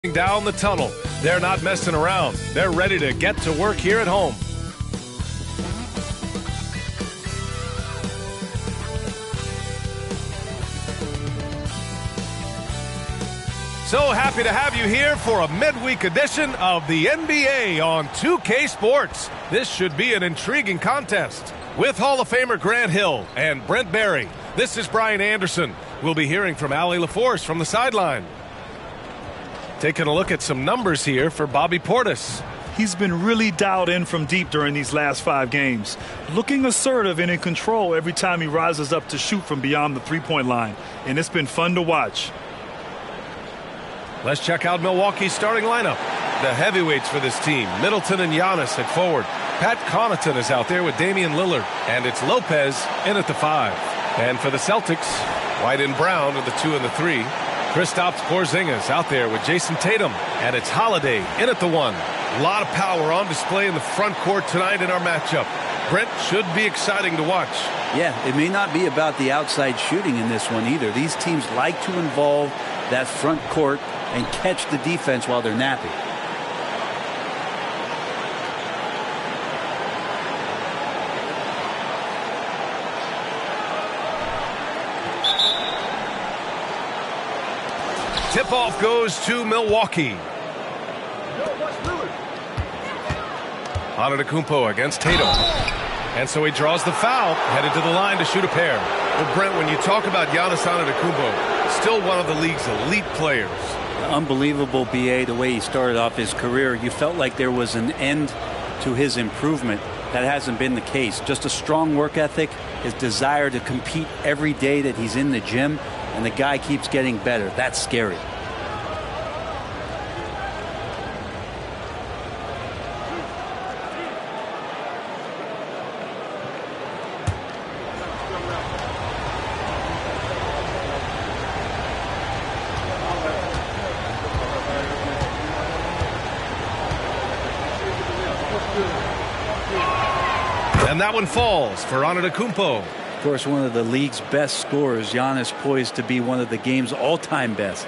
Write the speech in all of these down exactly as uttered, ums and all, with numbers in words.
Down the tunnel. They're not messing around. They're ready to get to work here at home. So happy to have you here for a midweek edition of the N B A on two K Sports. This should be an intriguing contest. With Hall of Famer Grant Hill and Brent Barry, this is Brian Anderson. We'll be hearing from Allie LaForce from the sideline. Taking a look at some numbers here for Bobby Portis. He's been really dialed in from deep during these last five games. Looking assertive and in control every time he rises up to shoot from beyond the three-point line. And it's been fun to watch. Let's check out Milwaukee's starting lineup. The heavyweights for this team, Middleton and Giannis at forward. Pat Connaughton is out there with Damian Lillard. And it's Lopez in at the five. And for the Celtics, White and Brown are the two and the three. Kristaps Porzingis out there with Jason Tatum. And it's Holiday in at the one. A lot of power on display in the front court tonight in our matchup. Brent, should be exciting to watch. Yeah, it may not be about the outside shooting in this one either. These teams like to involve that front court and catch the defense while they're napping. Tip-off goes to Milwaukee. Antetokounmpo against Tatum. And so he draws the foul, headed to the line to shoot a pair. Well, Brent, when you talk about Giannis Antetokounmpo, still one of the league's elite players. Unbelievable, B A, the way he started off his career. You felt like there was an end to his improvement. That hasn't been the case. Just a strong work ethic, his desire to compete every day that he's in the gym. And the guy keeps getting better. That's scary. And that one falls for Antetokounmpo. Of course, one of the league's best scorers, Giannis, poised to be one of the game's all-time best.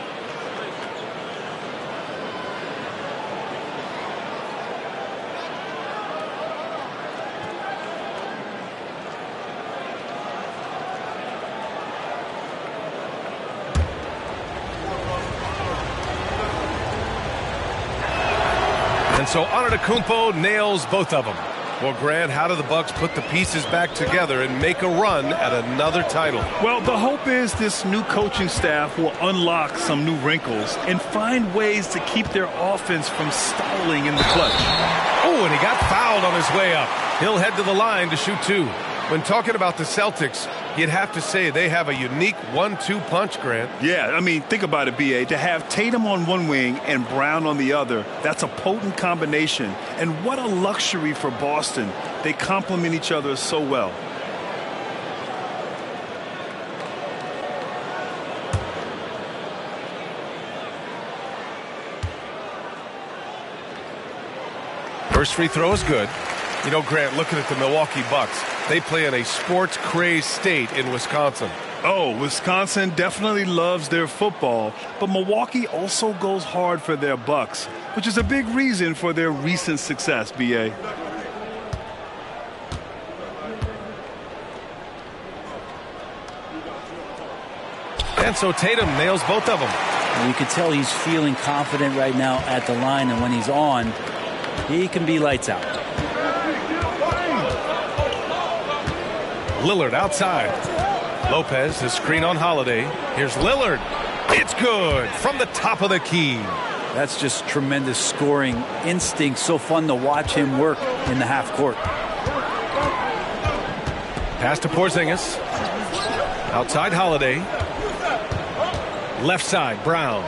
And so Antetokounmpo nails both of them. Well, Grant, how do the Bucks put the pieces back together and make a run at another title? Well, the hope is this new coaching staff will unlock some new wrinkles and find ways to keep their offense from stalling in the clutch. Oh, and he got fouled on his way up. He'll head to the line to shoot two. When talking about the Celtics, you'd have to say they have a unique one two punch, Grant. Yeah, I mean, think about it, B A. To have Tatum on one wing and Brown on the other, that's a potent combination. And what a luxury for Boston. They complement each other so well. First free throw is good. You know, Grant, looking at the Milwaukee Bucks, they play in a sports-crazed state in Wisconsin. Oh, Wisconsin definitely loves their football, but Milwaukee also goes hard for their Bucks, which is a big reason for their recent success, B A. And so Tatum nails both of them. And you can tell he's feeling confident right now at the line, and when he's on, he can be lights out. Lillard outside. Lopez, his screen on Holiday. Here's Lillard. It's good from the top of the key. That's just tremendous scoring instinct. So fun to watch him work in the half court. Pass to Porzingis. Outside Holiday. Left side, Brown.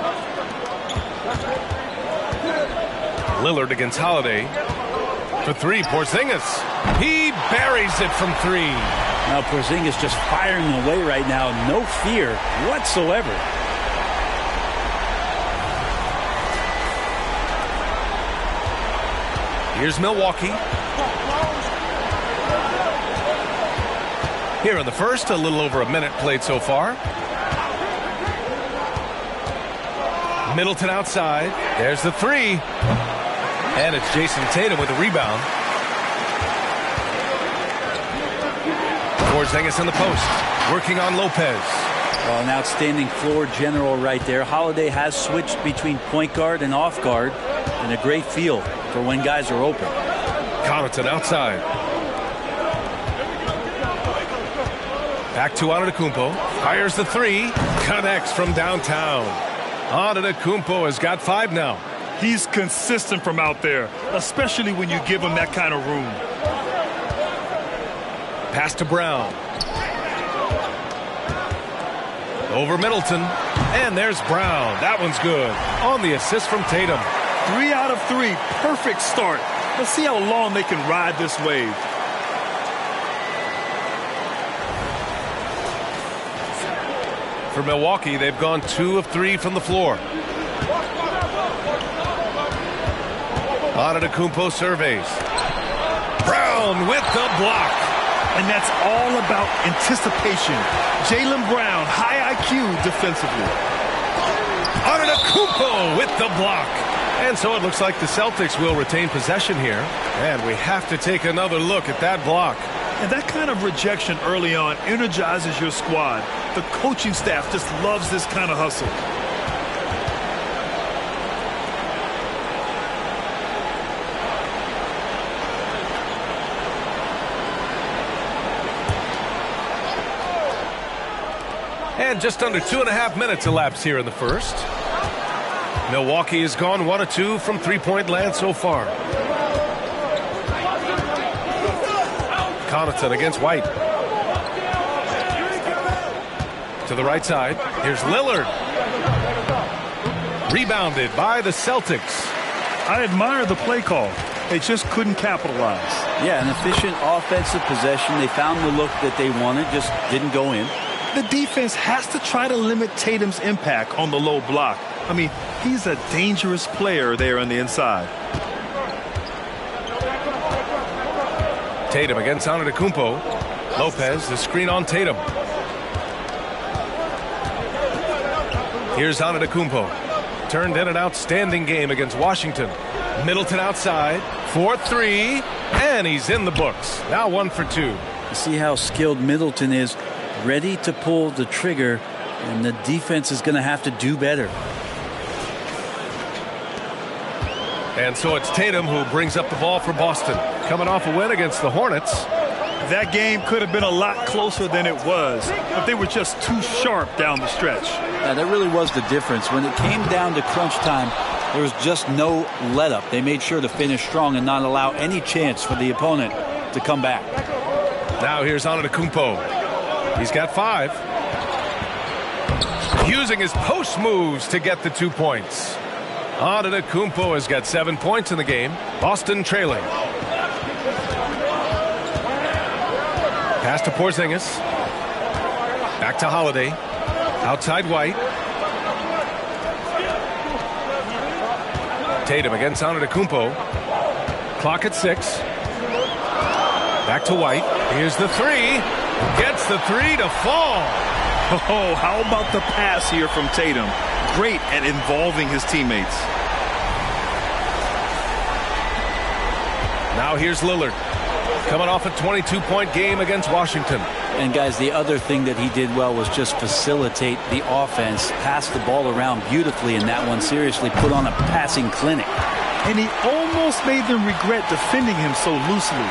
Lillard against Holiday. For three, Porzingis. He buries it from three. Now Porzingis just firing away right now. No fear whatsoever. Here's Milwaukee. Here in the first, a little over a minute played so far. Middleton outside. There's the three. And it's Jason Tatum with the rebound. Porzingis in the post, working on Lopez. Well, an outstanding floor general right there. Holiday has switched between point guard and off guard, and a great feel for when guys are open. Connaughton outside. Back to Antetokounmpo. Fires the three. Connects from downtown. Antetokounmpo has got five now. He's consistent from out there, especially when you give him that kind of room. Pass to Brown. Over Middleton. And there's Brown. That one's good. On the assist from Tatum. Three out of three. Perfect start. Let's see how long they can ride this wave. For Milwaukee, they've gone two of three from the floor. Antetokounmpo surveys. Brown with the block. And that's all about anticipation. Jaylen Brown, high I Q defensively. Antetokounmpo with the block. And so it looks like the Celtics will retain possession here. And we have to take another look at that block. And that kind of rejection early on energizes your squad. The coaching staff just loves this kind of hustle. And just under two and a half minutes elapsed here in the first. Milwaukee has gone one of two from three-point land so far. Connaughton against White. To the right side. Here's Lillard. Rebounded by the Celtics. I admire the play call. They just couldn't capitalize. Yeah, an efficient offensive possession. They found the look that they wanted, just didn't go in. The defense has to try to limit Tatum's impact on the low block. I mean, he's a dangerous player there on the inside. Tatum against Antetokounmpo. Lopez, the screen on Tatum. Here's Antetokounmpo. Turned in an outstanding game against Washington. Middleton outside. four three. And he's in the books. Now one for two. You see how skilled Middleton is. Ready to pull the trigger. And the defense is going to have to do better. And so it's Tatum who brings up the ball for Boston. Coming off a win against the Hornets. That game could have been a lot closer than it was, but they were just too sharp down the stretch. Yeah, that really was the difference. When it came down to crunch time, there was just no let-up. They made sure to finish strong and not allow any chance for the opponent to come back. Now here's Antetokounmpo. He's got five. Using his post moves to get the two points. Antetokounmpo has got seven points in the game. Boston trailing. Pass to Porzingis. Back to Holiday. Outside White. Tatum against Antetokounmpo. Clock at six. Back to White. Here's the three. Gets the three to fall. Oh, how about the pass here from Tatum? Great at involving his teammates. Now here's Lillard. Coming off a twenty-two point game against Washington. And guys, the other thing that he did well was just facilitate the offense. Pass the ball around beautifully in that one. Seriously put on a passing clinic. And he almost made them regret defending him so loosely.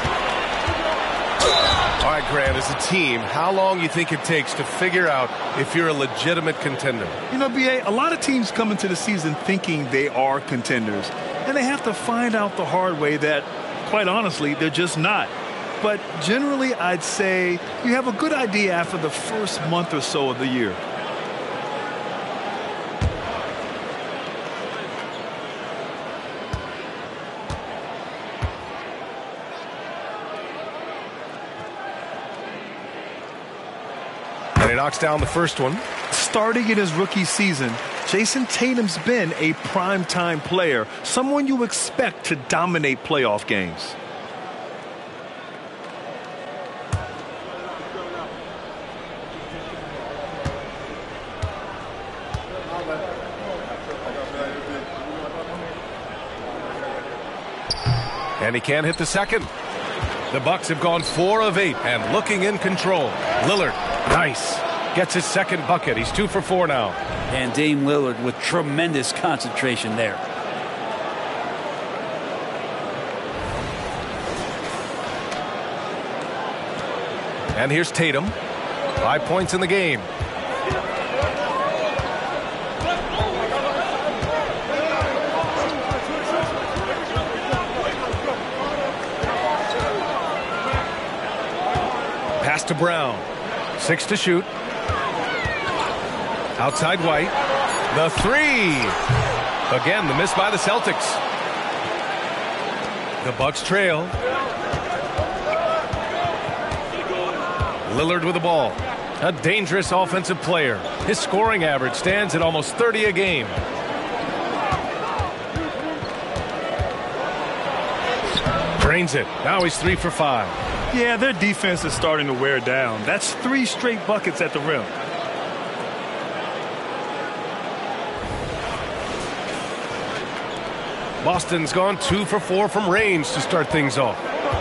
All right, Grant, as a team, how long you think it takes to figure out if you're a legitimate contender? You know, B A, a lot of teams come into the season thinking they are contenders. And they have to find out the hard way that, quite honestly, they're just not. But generally, I'd say you have a good idea after the first month or so of the year. And he knocks down the first one. Starting in his rookie season, Jason Tatum's been a primetime player, someone you expect to dominate playoff games. And he can't hit the second. The Bucks have gone four of eight and looking in control. Lillard, nice. Gets his second bucket. He's two for four now. And Dame Lillard with tremendous concentration there. And here's Tatum. Five points in the game. Pass to Brown. Six to shoot. Outside White. The three. Again, the miss by the Celtics. The Bucks trail. Lillard with the ball. A dangerous offensive player. His scoring average stands at almost thirty a game. Drains it. Now he's three for five. Yeah, their defense is starting to wear down. That's three straight buckets at the rim. Boston's gone two for four from range to start things off.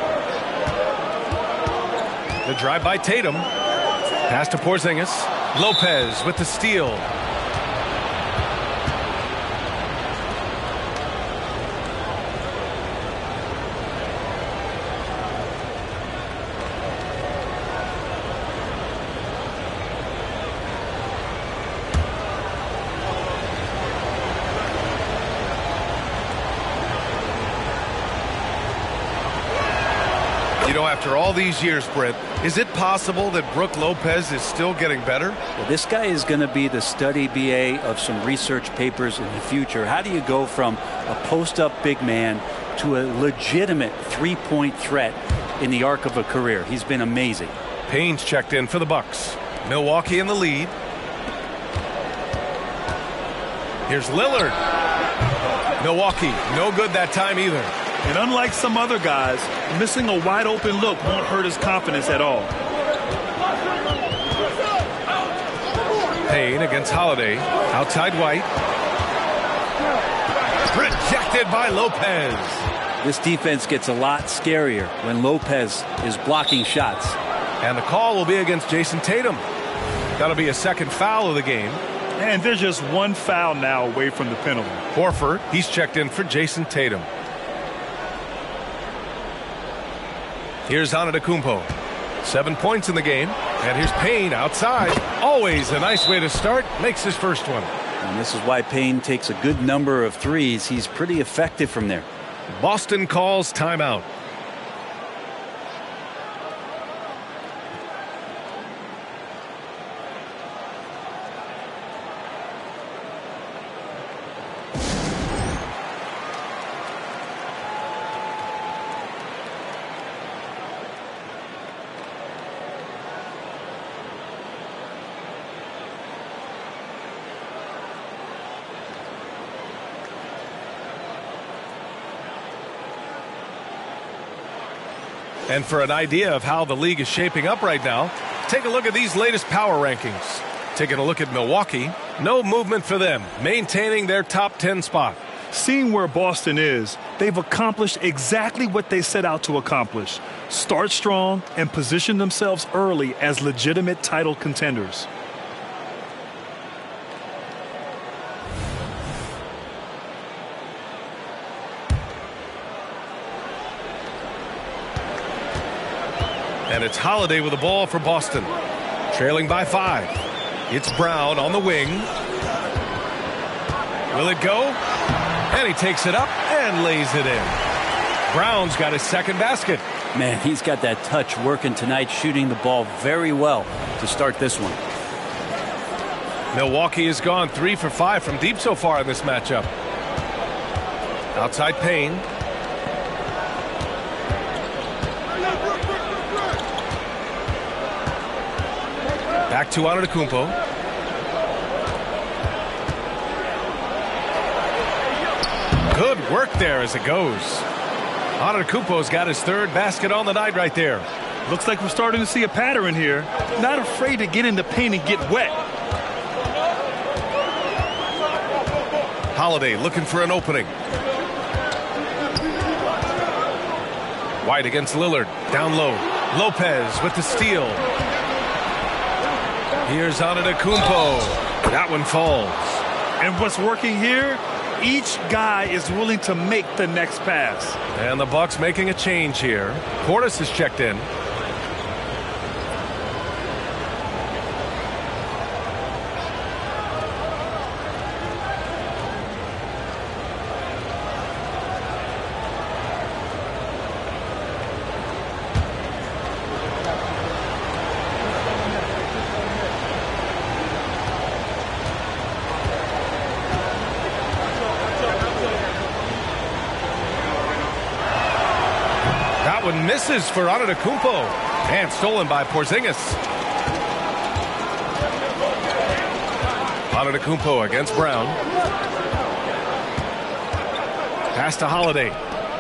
The drive by Tatum. Pass to Porzingis. Lopez with the steal. You know, after all these years, Brent, is it possible that Brook Lopez is still getting better? Well, this guy is going to be the study B A of some research papers in the future. How do you go from a post-up big man to a legitimate three-point threat in the arc of a career? He's been amazing. Payne's checked in for the Bucks. Milwaukee in the lead. Here's Lillard. Milwaukee, no good that time either. And unlike some other guys, missing a wide open look won't hurt his confidence at all. Payne against Holiday. Outside White. Rejected by Lopez. This defense gets a lot scarier when Lopez is blocking shots. And the call will be against Jason Tatum. That'll be a second foul of the game. And there's just one foul now away from the penalty. Horford, he's checked in for Jason Tatum. Here's Antetokounmpo. Seven points in the game. And here's Payne outside. Always a nice way to start. Makes his first one. And this is why Payne takes a good number of threes. He's pretty effective from there. Boston calls timeout. And for an idea of how the league is shaping up right now, take a look at these latest power rankings. Taking a look at Milwaukee, no movement for them, maintaining their top ten spot. Seeing where Boston is, they've accomplished exactly what they set out to accomplish. Start strong and position themselves early as legitimate title contenders. And it's Holiday with the ball for Boston. Trailing by five. It's Brown on the wing. Will it go? And he takes it up and lays it in. Brown's got his second basket. Man, he's got that touch working tonight, shooting the ball very well to start this one. Milwaukee has gone three for five from deep so far in this matchup. Outside Payne. Back to Antetokounmpo. Good work there as it goes. Antetokounmpo's got his third basket on the night right there. Looks like we're starting to see a pattern here. Not afraid to get in the paint and get wet. Holiday looking for an opening. White against Lillard. Down low. Lopez with the steal. Here's Antetokounmpo. That one falls. And what's working here? Each guy is willing to make the next pass. And the Bucks making a change here. Portis is checked in. Misses for Antetokounmpo, and stolen by Porzingis. Antetokounmpo against Brown. Pass to Holiday.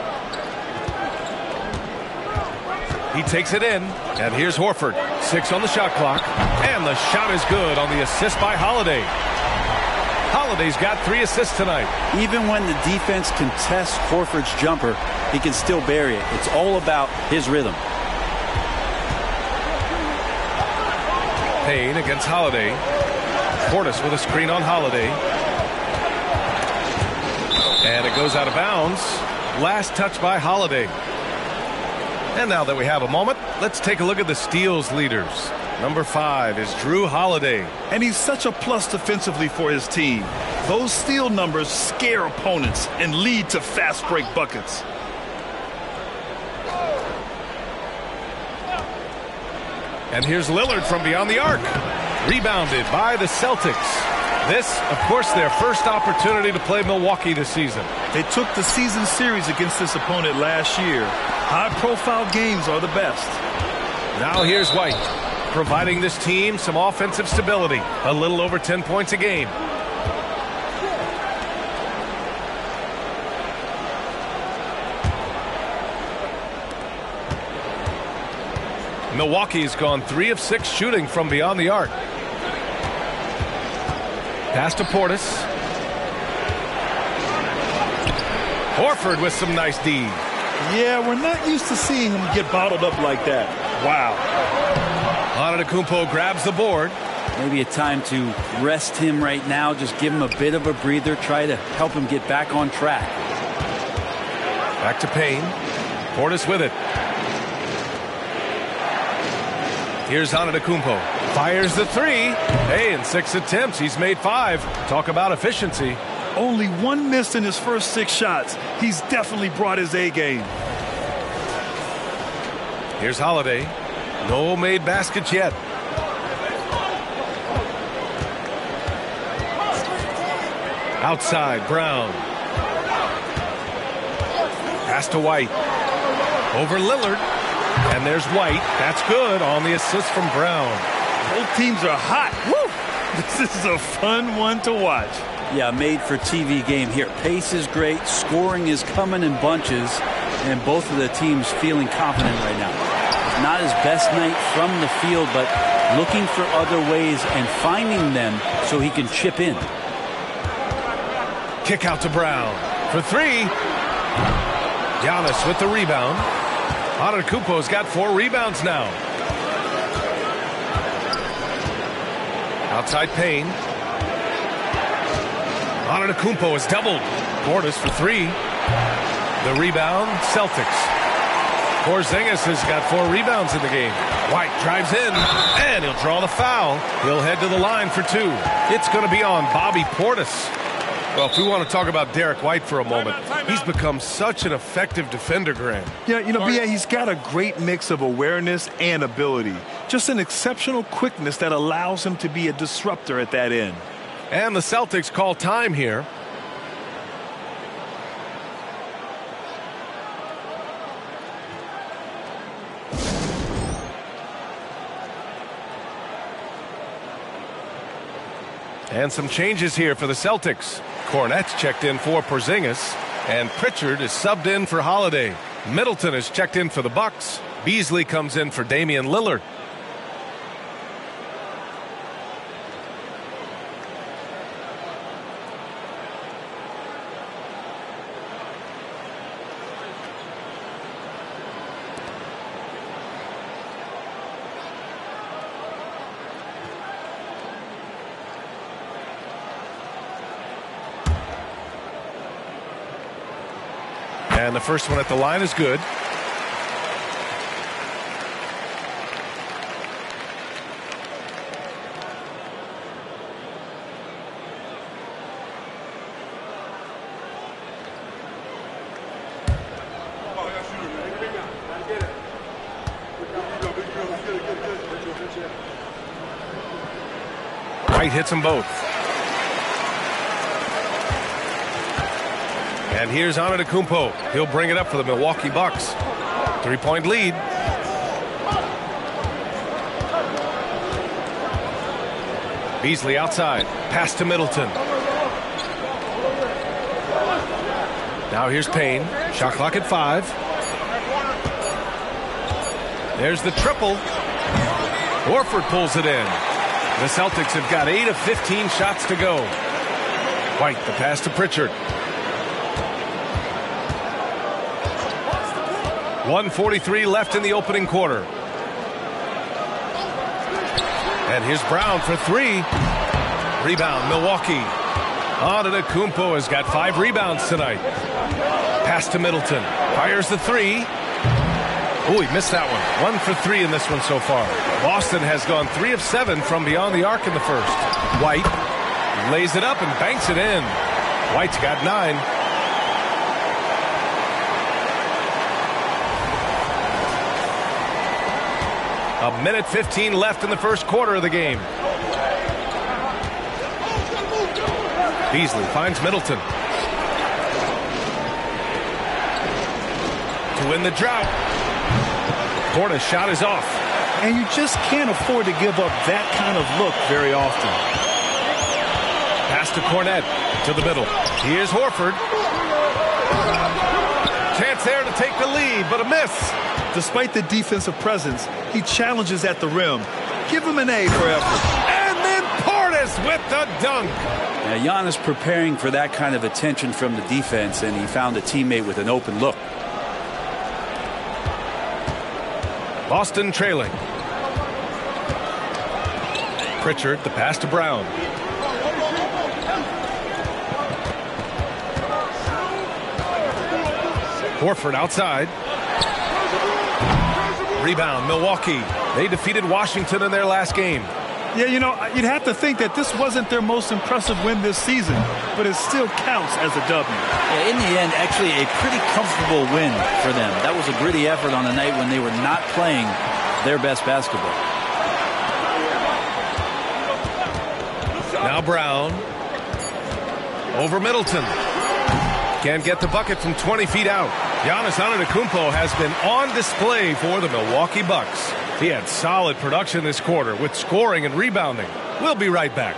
He takes it in, and here's Horford. Six on the shot clock, and the shot is good on the assist by Holiday. Holiday's got three assists tonight. Even when the defense contests Horford's jumper, he can still bury it. It's all about his rhythm. Payne against Holiday. Portis with a screen on Holiday. And it goes out of bounds. Last touch by Holiday. And now that we have a moment, let's take a look at the steals leaders. Number five is Drew Holiday. And he's such a plus defensively for his team. Those steal numbers scare opponents and lead to fast break buckets. And here's Lillard from beyond the arc. Rebounded by the Celtics. This, of course, their first opportunity to play Milwaukee this season. They took the season series against this opponent last year. High-profile games are the best. Now here's White, providing this team some offensive stability. A little over ten points a game. Milwaukee's gone three of six shooting from beyond the arc. Pass to Portis. Horford with some nice D. Yeah, we're not used to seeing him get bottled up like that. Wow. Antetokounmpo grabs the board. Maybe a time to rest him right now. Just give him a bit of a breather. Try to help him get back on track. Back to Payne. Portis with it. Here's Antetokounmpo. Fires the three. Hey, in six attempts, he's made five. Talk about efficiency. Only one miss in his first six shots. He's definitely brought his A game. Here's Holiday. No made baskets yet. Outside, Brown. Pass to White. Over Lillard. And there's White. That's good on the assist from Brown. Both teams are hot. Woo! This is a fun one to watch. Yeah, made for T V game here. Pace is great. Scoring is coming in bunches. And both of the teams feeling confident right now. Not his best night from the field, but looking for other ways and finding them so he can chip in. Kick out to Brown for three. Giannis with the rebound. Antetokounmpo's got four rebounds now. Outside Payne. Antetokounmpo is doubled. Portis for three. The rebound, Celtics. Porzingis has got four rebounds in the game. White drives in, and he'll draw the foul. He'll head to the line for two. It's going to be on Bobby Portis. Well, if we want to talk about Derek White for a moment, he's become such an effective defender, Graham. Yeah, you know, B A, he's got a great mix of awareness and ability. Just an exceptional quickness that allows him to be a disruptor at that end. And the Celtics call time here. And some changes here for the Celtics. Cornette's checked in for Porzingis, and Pritchard is subbed in for Holiday. Middleton is checked in for the Bucks. Beasley comes in for Damian Lillard. And the first one at the line is good. White hits them both. And here's Antetokounmpo. He'll bring it up for the Milwaukee Bucks. Three-point lead. Beasley outside. Pass to Middleton. Now here's Payne. Shot clock at five. There's the triple. Horford pulls it in. The Celtics have got eight of fifteen shots to go. White, the pass to Pritchard. one forty-three left in the opening quarter. And here's Brown for three. Rebound, Milwaukee. Antetokounmpo has got five rebounds tonight. Pass to Middleton. Fires the three. Oh, he missed that one. One for three in this one so far. Boston has gone three of seven from beyond the arc in the first. White lays it up and banks it in. White's got nine. A minute fifteen left in the first quarter of the game. Beasley finds Middleton. To win the drought. Portis shot is off. And you just can't afford to give up that kind of look very often. Pass to Cornette. To the middle. Here's Horford. Chance there to take the lead, but a miss. Despite the defensive presence, he challenges at the rim. Give him an A for effort. And then Portis with the dunk. Now, Giannis preparing for that kind of attention from the defense, and he found a teammate with an open look. Boston trailing. Pritchard, the pass to Brown. Horford outside. Rebound, Milwaukee. They defeated Washington in their last game. Yeah, you know, you'd have to think that this wasn't their most impressive win this season, but it still counts as a W. Yeah, in the end, actually a pretty comfortable win for them. That was a gritty effort on a night when they were not playing their best basketball. Now Brown. Over Middleton. Can't get the bucket from twenty feet out. Giannis Antetokounmpo has been on display for the Milwaukee Bucks. He had solid production this quarter with scoring and rebounding. We'll be right back.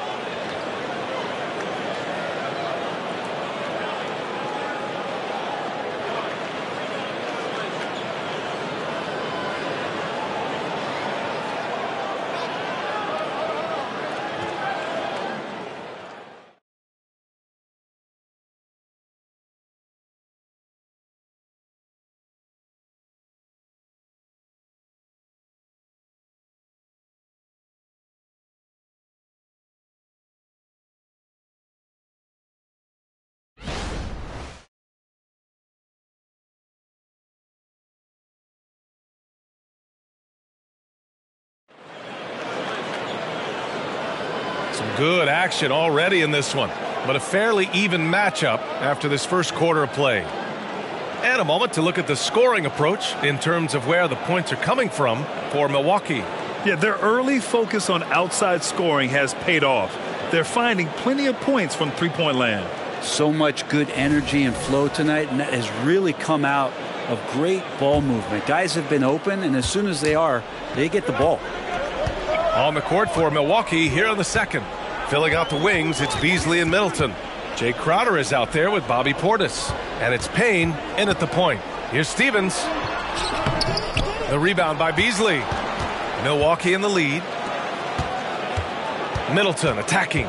Some good action already in this one, but a fairly even matchup after this first quarter of play. And a moment to look at the scoring approach in terms of where the points are coming from for Milwaukee. Yeah, their early focus on outside scoring has paid off. They're finding plenty of points from three-point land. So much good energy and flow tonight, and that has really come out of great ball movement. Guys have been open, and as soon as they are, they get the ball. On the court for Milwaukee here in the second. Filling out the wings, it's Beasley and Middleton. Jay Crowder is out there with Bobby Portis. And it's Payne in at the point. Here's Stevens. The rebound by Beasley. Milwaukee in the lead. Middleton attacking.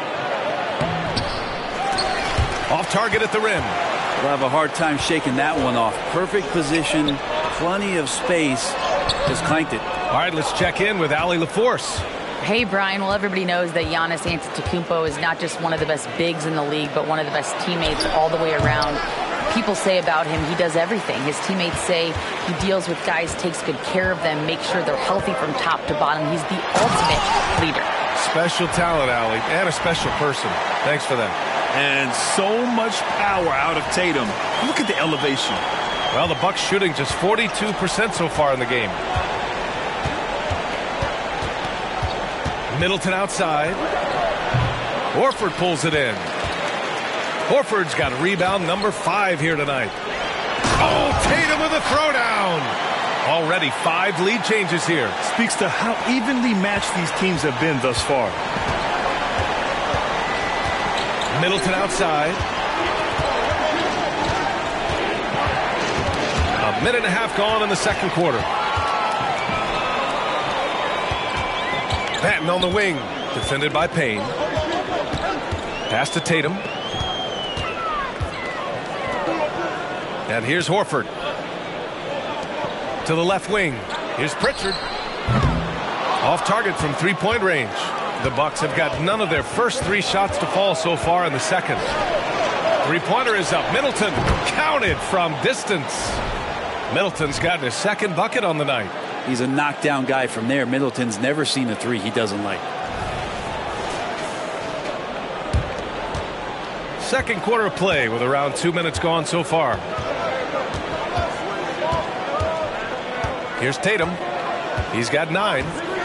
Off target at the rim. We'll have a hard time shaking that one off. Perfect position, plenty of space. Just clanked it. All right, let's check in with Allie LaForce. Hey, Brian. Well, everybody knows that Giannis Antetokounmpo is not just one of the best bigs in the league, but one of the best teammates all the way around. people say about him, he does everything. His teammates say he deals with guys, takes good care of them, makes sure they're healthy from top to bottom. He's the ultimate leader. Special talent, Allie, and a special person. Thanks for that. And so much power out of Tatum. Look at the elevation. Well, the Bucks shooting just forty-two percent so far in the game. Middleton outside. Horford pulls it in. Horford's got rebound number five here tonight. Oh, Tatum with a throwdown. Already five lead changes here. Speaks to how evenly matched these teams have been thus far. Middleton outside. A minute and a half gone in the second quarter. Batten on the wing. Defended by Payne. Pass to Tatum. And here's Horford. To the left wing. Here's Pritchard. Off target from three-point range. The Bucks have got none of their first three shots to fall so far in the second. Three-pointer is up. Middleton counted from distance. Middleton's gotten his second bucket on the night. He's a knockdown guy from there. Middleton's never seen a three he doesn't like. Second quarter of play with around two minutes gone so far. Here's Tatum. He's got nine.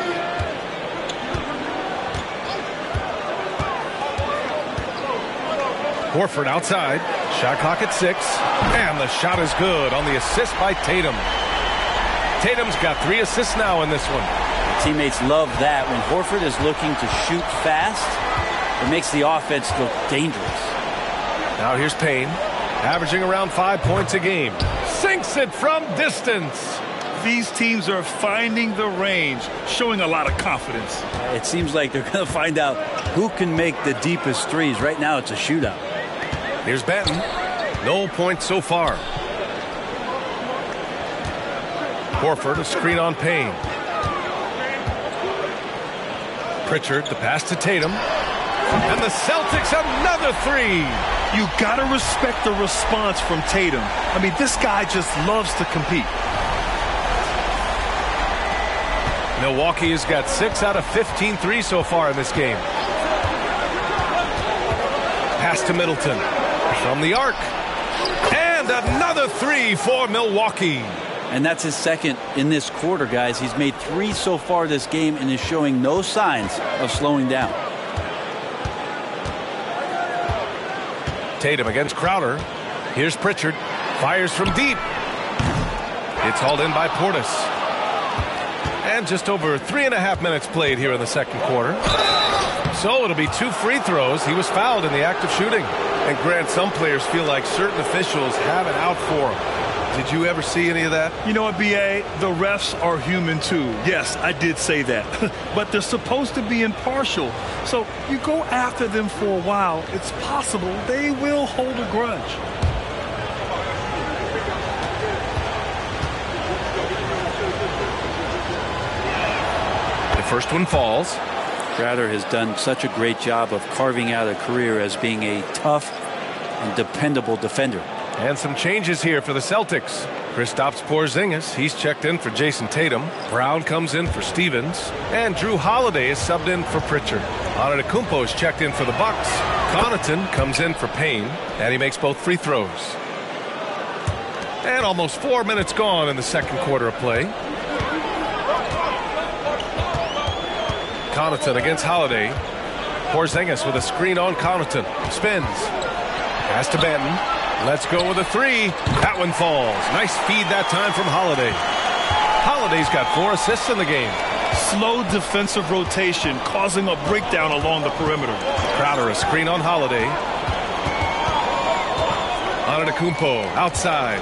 Horford outside. Shot clock at six. And the shot is good on the assist by Tatum. Tatum's got three assists now in this one. Teammates love that. When Horford is looking to shoot fast, it makes the offense look dangerous. Now here's Payne, averaging around five points a game. Sinks it from distance. These teams are finding the range, showing a lot of confidence. It seems like they're going to find out who can make the deepest threes. Right now it's a shootout. Here's Batten. No points so far. Horford, a screen on Payne. Pritchard, the pass to Tatum. And the Celtics, another three. You got to respect the response from Tatum. I mean, this guy just loves to compete. Milwaukee has got six out of fifteen threes so far in this game. Pass to Middleton from the arc. And another three for Milwaukee. And that's his second in this quarter, guys. He's made three so far this game and is showing no signs of slowing down. Tatum against Crowder. Here's Pritchard. Fires from deep. It's hauled in by Portis. And just over three and a half minutes played here in the second quarter. So it'll be two free throws. He was fouled in the act of shooting. And Grant, some players feel like certain officials have it out for them. Did you ever see any of that? You know what, B A? The refs are human too. Yes, I did say that. But they're supposed to be impartial. So you go after them for a while, it's possible they will hold a grudge. The first one falls. Crowder has done such a great job of carving out a career as being a tough and dependable defender. And some changes here for the Celtics. Kristaps Porzingis, he's checked in for Jason Tatum. Brown comes in for Stevens. And Drew Holiday is subbed in for Pritchard. Antetokounmpo is checked in for the Bucks. Connaughton comes in for Payne. And he makes both free throws. And almost four minutes gone in the second quarter of play. Connaughton against Holiday. Porzingis with a screen on Connaughton. Spins. Pass to Batten. Let's go with a three. That one falls. Nice feed that time from Holiday. Holiday's got four assists in the game. Slow defensive rotation causing a breakdown along the perimeter. Crowder a screen on Holiday. Antetokounmpo outside.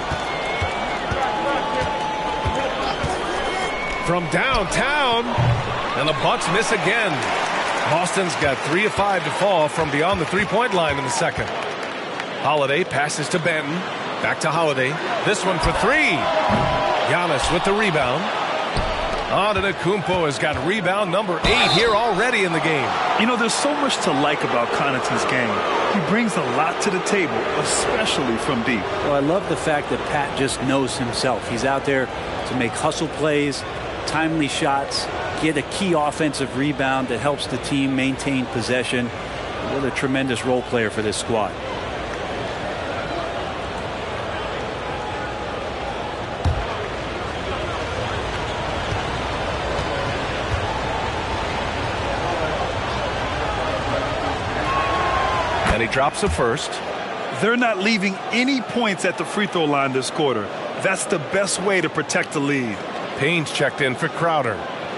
From downtown. And the Bucks miss again. Boston's got three of five to fall from beyond the three-point line in the second. Holiday passes to Batten. Back to Holiday. This one for three. Giannis with the rebound. Antetokounmpo has got rebound number eight here already in the game. You know, there's so much to like about Connaughton's game. He brings a lot to the table, especially from deep. Well, I love the fact that Pat just knows himself. He's out there to make hustle plays, timely shots, get a key offensive rebound that helps the team maintain possession. What a tremendous role player for this squad. And he drops a first. They're not leaving any points at the free throw line this quarter. That's the best way to protect the lead. Payne's checked in for Crowder.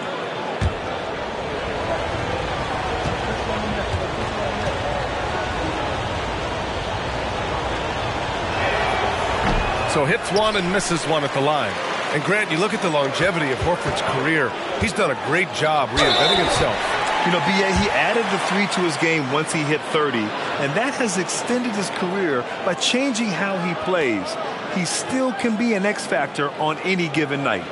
So hits one and misses one at the line. And Grant, you look at the longevity of Horford's career. He's done a great job reinventing himself. You know, B A, he added the three to his game once he hit thirty, and that has extended his career by changing how he plays. He still can be an X factor on any given night.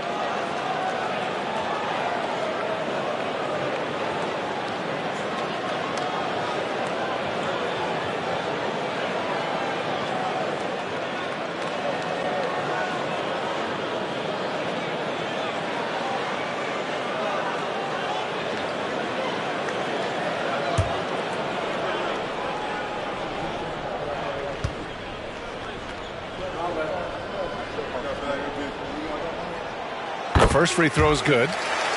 First free throw is good.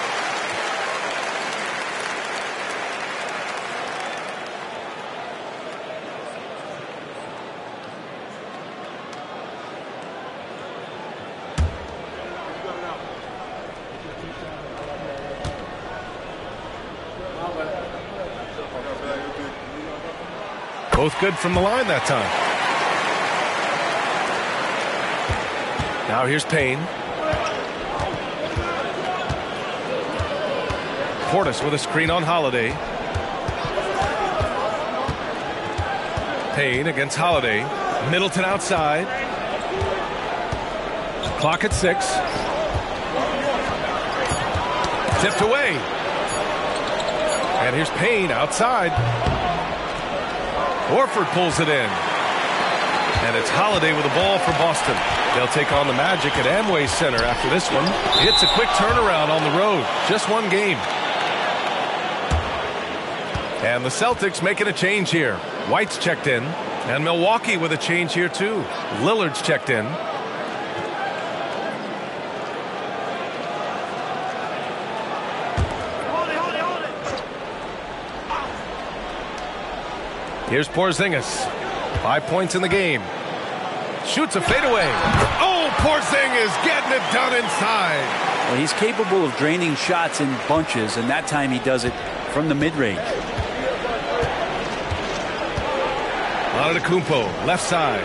Both good from the line that time. Now here's Payne. Portis with a screen on Holiday. Payne against Holiday. Middleton outside. Clock at six. Tipped away. And here's Payne outside. Horford pulls it in. And it's Holiday with the ball for Boston. They'll take on the Magic at Amway Center after this one. It's a quick turnaround on the road. Just one game. And the Celtics making a change here. White's checked in. And Milwaukee with a change here too. Lillard's checked in. Here's Porzingis. Five points in the game. Shoots a fadeaway. Oh, Porzingis getting it done inside. Well, he's capable of draining shots in bunches, and that time he does it from the mid-range. Antetokounmpo, left side.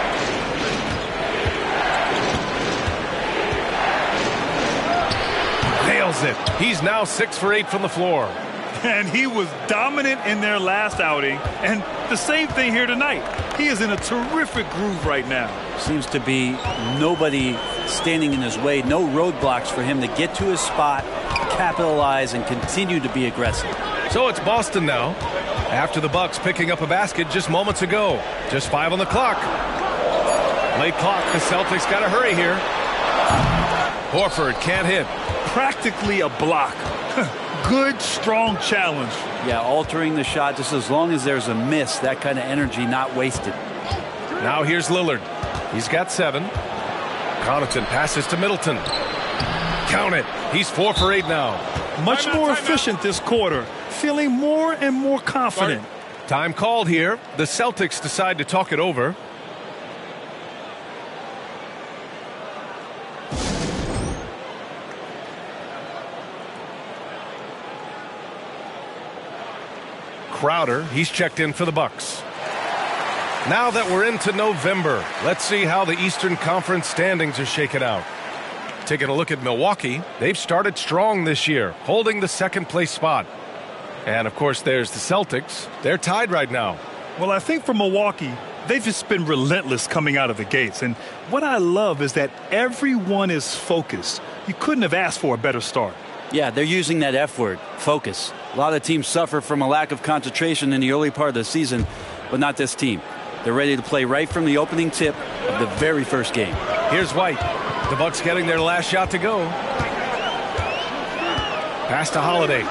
Nails it. He's now six for eight from the floor. And he was dominant in their last outing. And the same thing here tonight. He is in a terrific groove right now. Seems to be nobody standing in his way. No roadblocks for him to get to his spot, capitalize, and continue to be aggressive. So it's Boston now. After the Bucks picking up a basket just moments ago. Just five on the clock. Late clock. The Celtics got to hurry here. Horford can't hit. Practically a block. Good, strong challenge. Yeah, altering the shot just as long as there's a miss. That kind of energy not wasted. Now here's Lillard. He's got seven. Connaughton passes to Middleton. Count it. He's four for eight now. Much more efficient this quarter. Feeling more and more confident. Time called here. The Celtics decide to talk it over. Crowder, he's checked in for the Bucks. Now that we're into November, let's see how the Eastern Conference standings are shaken out. Taking a look at Milwaukee, they've started strong this year, holding the second place spot. And of course, there's the Celtics. They're tied right now. Well, I think for Milwaukee, they've just been relentless coming out of the gates. And what I love is that everyone is focused. You couldn't have asked for a better start. Yeah, they're using that F word, focus. A lot of teams suffer from a lack of concentration in the early part of the season, but not this team. They're ready to play right from the opening tip of the very first game. Here's White. The Bucks getting their last shot to go. Pass to Holiday.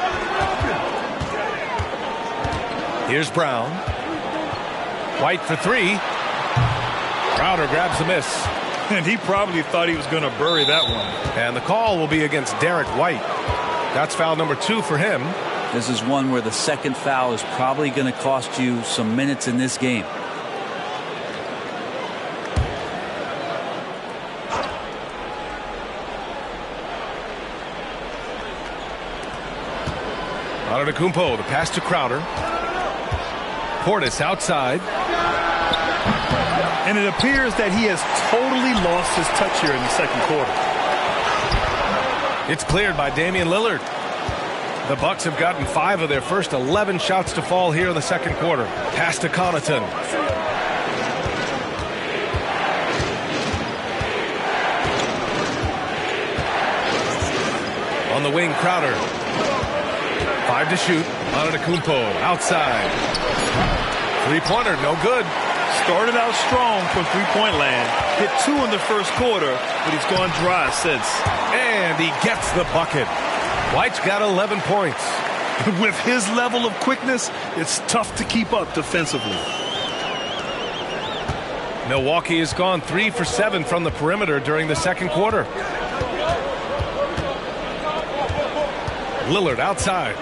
Here's Brown. White for three. Crowder grabs the miss. And he probably thought he was going to bury that one. And the call will be against Derek White. That's foul number two for him. This is one where the second foul is probably going to cost you some minutes in this game. Antetokounmpo, the pass to Crowder. Portis outside. And it appears that he has totally lost his touch here in the second quarter. It's cleared by Damian Lillard. The Bucks have gotten five of their first eleven shots to fall here in the second quarter. Pass to Connaughton. On the wing, Crowder. Five to shoot. Antetokounmpo outside. Three-pointer, no good. Started out strong from three-point land. Hit two in the first quarter, but he's gone dry since. And he gets the bucket. White's got eleven points. With his level of quickness, it's tough to keep up defensively. Milwaukee has gone three for seven from the perimeter during the second quarter. Lillard outside.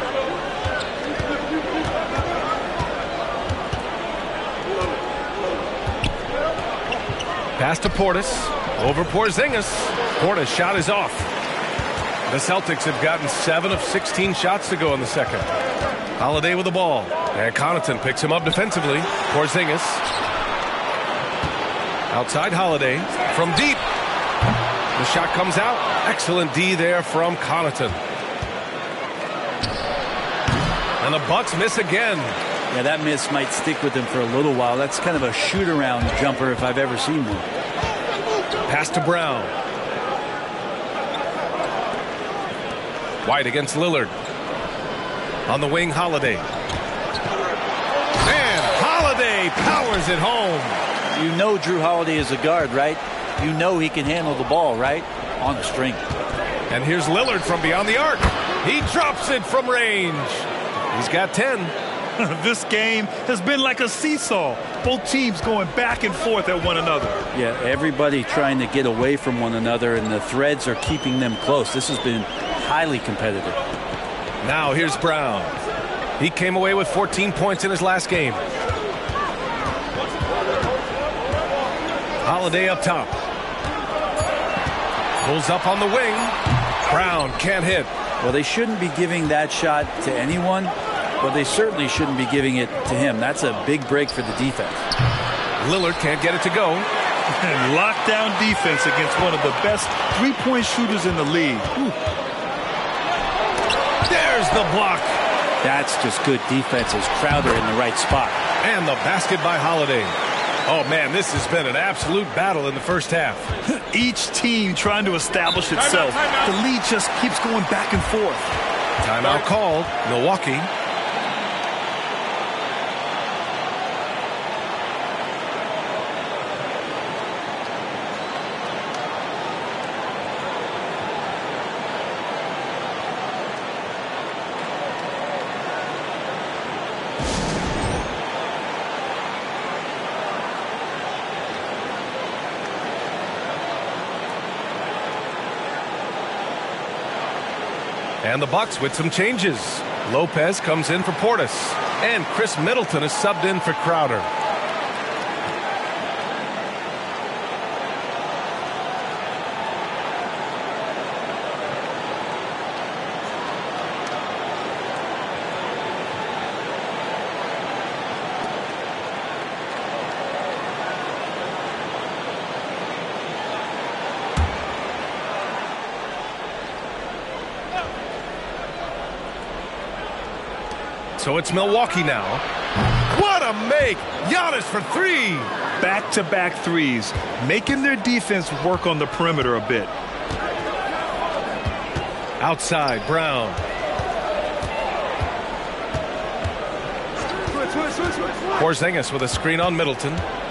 Pass to Portis. Over Porzingis. Portis' shot is off. The Celtics have gotten seven of sixteen shots to go in the second. Holiday with the ball. And Connaughton picks him up defensively. Porzingis. Outside Holiday. From deep. The shot comes out. Excellent D there from Connaughton. And the Bucks miss again. Yeah, that miss might stick with him for a little while. That's kind of a shoot-around jumper if I've ever seen one. Pass to Brown. White against Lillard. On the wing, Holiday. And Holiday powers it home. You know Drew Holiday is a guard, right? You know he can handle the ball, right? On the string. And here's Lillard from beyond the arc. He drops it from range. He's got ten. This game has been like a seesaw. Both teams going back and forth at one another. Yeah, everybody trying to get away from one another, and the threads are keeping them close. This has been highly competitive. Now here's Brown. He came away with fourteen points in his last game. Holiday up top. Pulls up on the wing. Brown can't hit. Well, they shouldn't be giving that shot to anyone, but they certainly shouldn't be giving it to him. That's a big break for the defense. Lillard can't get it to go. And lockdown defense against one of the best three-point shooters in the league. Whew. There's the block. That's just good defense as Crowder in the right spot. And the basket by Holiday. Oh, man, this has been an absolute battle in the first half. Each team trying to establish itself. Time out, time out. The lead just keeps going back and forth. Timeout called. Milwaukee. And the Bucks with some changes. Lopez comes in for Portis. And Chris Middleton is subbed in for Crowder. So it's Milwaukee now. What a make! Giannis for three! Back-to-back threes, making their defense work on the perimeter a bit. Outside, Brown. Porzingis with a screen on Middleton.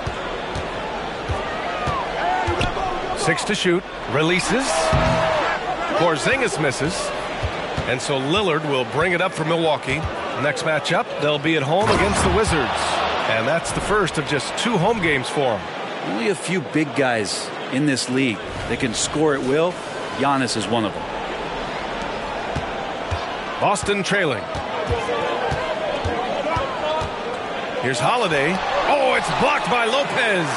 Six to shoot. Releases. Porzingis misses. And so Lillard will bring it up for Milwaukee. Next matchup, they'll be at home against the Wizards. And that's the first of just two home games for them. Only a few big guys in this league that can score at will. Giannis is one of them. Boston trailing. Here's Holiday. Oh, it's blocked by Lopez.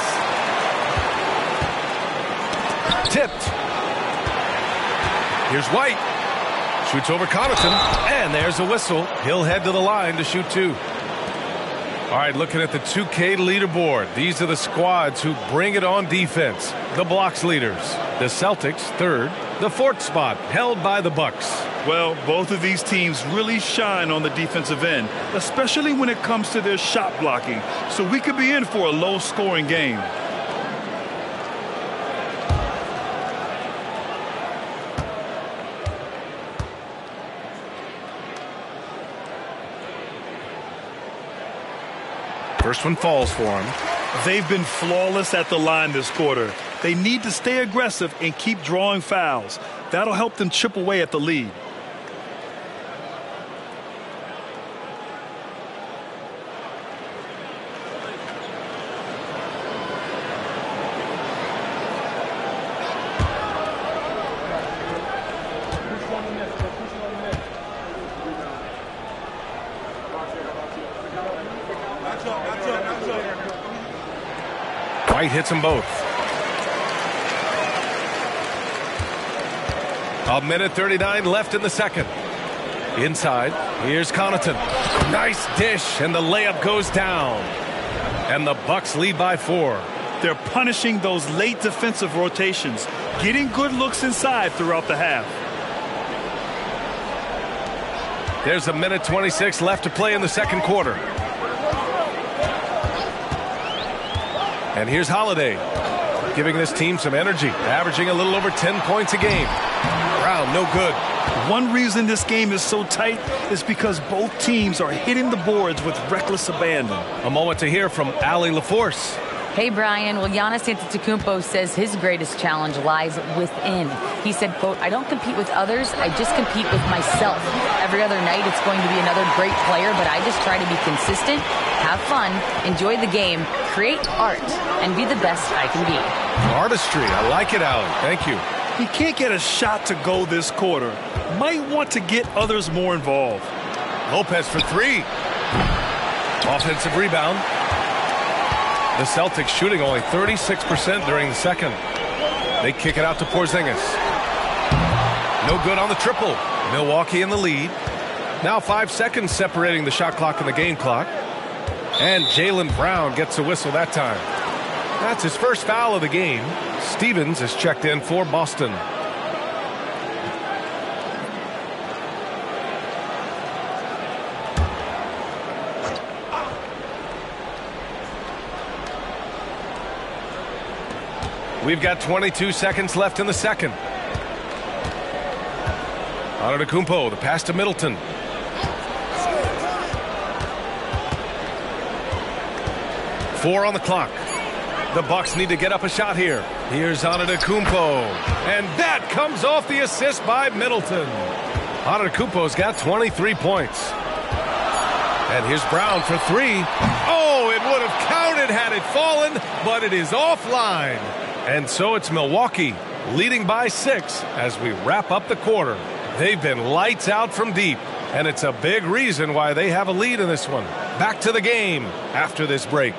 Tipped. Here's White. Shoots over Connaughton. And there's a whistle. He'll head to the line to shoot two. All right, looking at the two K leaderboard. These are the squads who bring it on defense. The blocks leaders. The Celtics, third. The fourth spot, held by the Bucks. Well, both of these teams really shine on the defensive end, especially when it comes to their shot blocking. So we could be in for a low-scoring game. First one falls for them. They've been flawless at the line this quarter. They need to stay aggressive and keep drawing fouls. That'll help them chip away at the lead. White hits them both. A minute thirty-nine left in the second. Inside, here's Connaughton. Nice dish, and the layup goes down. And the Bucks lead by four. They're punishing those late defensive rotations, getting good looks inside throughout the half. There's a minute twenty-six left to play in the second quarter. And here's Holiday, giving this team some energy, averaging a little over ten points a game. Brown, no good. One reason this game is so tight is because both teams are hitting the boards with reckless abandon. A moment to hear from Allie LaForce. Hey, Brian. Well, Giannis Antetokounmpo says his greatest challenge lies within. He said, quote, I don't compete with others. I just compete with myself. Every other night it's going to be another great player, but I just try to be consistent, have fun, enjoy the game, create art, and be the best I can be. Artistry. I like it, Allie. Thank you. He can't get a shot to go this quarter. Might want to get others more involved. Lopez for three. Offensive rebound. The Celtics shooting only thirty-six percent during the second. They kick it out to Porzingis. No good on the triple. Milwaukee in the lead. Now five seconds separating the shot clock and the game clock. And Jaylen Brown gets a whistle that time. That's his first foul of the game. Stevens is checked in for Boston. We've got twenty-two seconds left in the second. Antetokounmpo, the pass to Middleton. Four on the clock. The Bucks need to get up a shot here. Here's Antetokounmpo. And that comes off the assist by Middleton. Antetokounmpo's got twenty-three points. And here's Brown for three. Oh, it would have counted had it fallen, but it is offline. And so it's Milwaukee leading by six as we wrap up the quarter. They've been lights out from deep, and it's a big reason why they have a lead in this one. Back to the game after this break.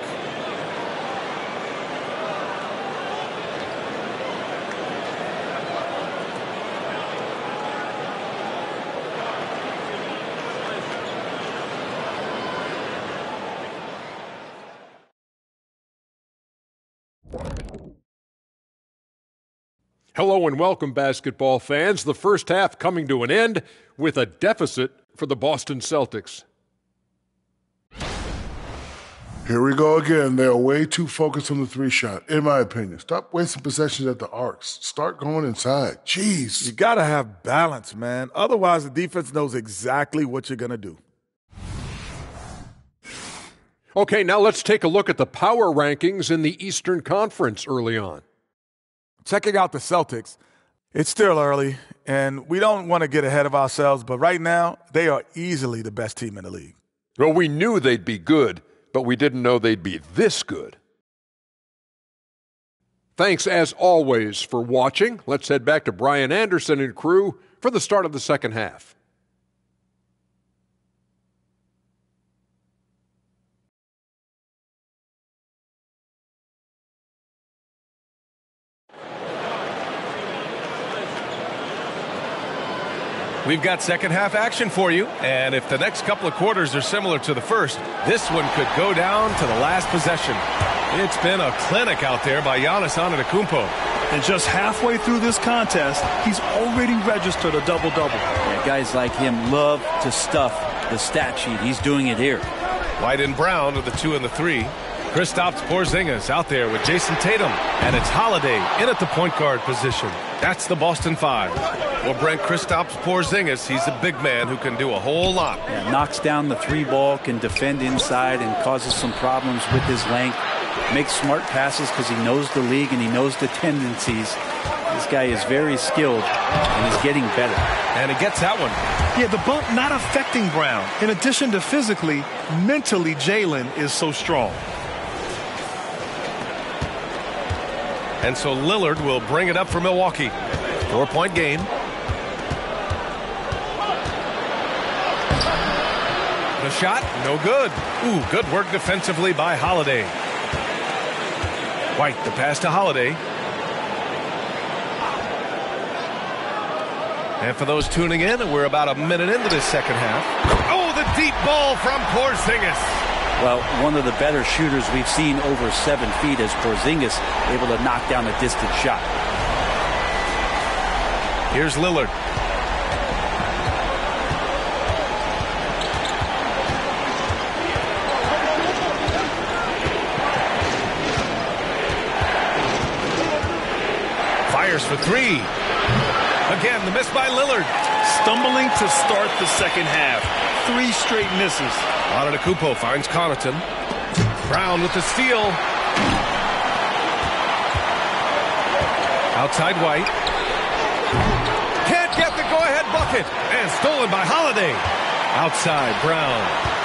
Hello and welcome, basketball fans. The first half coming to an end with a deficit for the Boston Celtics. Here we go again. They are way too focused on the three shot, in my opinion. Stop wasting possessions at the arcs. Start going inside. Jeez. You got to have balance, man. Otherwise, the defense knows exactly what you're going to do. Okay, now let's take a look at the power rankings in the Eastern Conference early on. Checking out the Celtics, it's still early, and we don't want to get ahead of ourselves, but right now, they are easily the best team in the league. Well, we knew they'd be good, but we didn't know they'd be this good. Thanks, as always, for watching. Let's head back to Brian Anderson and crew for the start of the second half. We've got second half action for you, and if the next couple of quarters are similar to the first, this one could go down to the last possession. It's been a clinic out there by Giannis Antetokounmpo. And just halfway through this contest, he's already registered a double-double. Yeah, guys like him love to stuff the stat sheet. He's doing it here. White and Brown are the two and the three. Kristaps Porzingis out there with Jason Tatum, and it's Holiday in at the point guard position. That's the Boston Five. Well, Brent, Kristaps Porzingis, he's a big man who can do a whole lot. Yeah, knocks down the three ball, can defend inside, and causes some problems with his length. Makes smart passes because he knows the league and he knows the tendencies. This guy is very skilled, and he's getting better. And he gets that one. Yeah, the bump not affecting Brown. In addition to physically, mentally, Jalen is so strong. And so Lillard will bring it up for Milwaukee. Four-point game. The shot, no good. Ooh, good work defensively by Holiday. White, the pass to Holiday. And for those tuning in, we're about a minute into this second half. Oh, the deep ball from Porzingis. Well, one of the better shooters we've seen over seven feet is Porzingis, able to knock down a distant shot. Here's Lillard. Fires for three. Again, the miss by Lillard. Stumbling to start the second half. Three straight misses. Antetokounmpo finds Connaughton. Brown with the steal. Outside White. Can't get the go-ahead bucket. And stolen by Holiday. Outside Brown.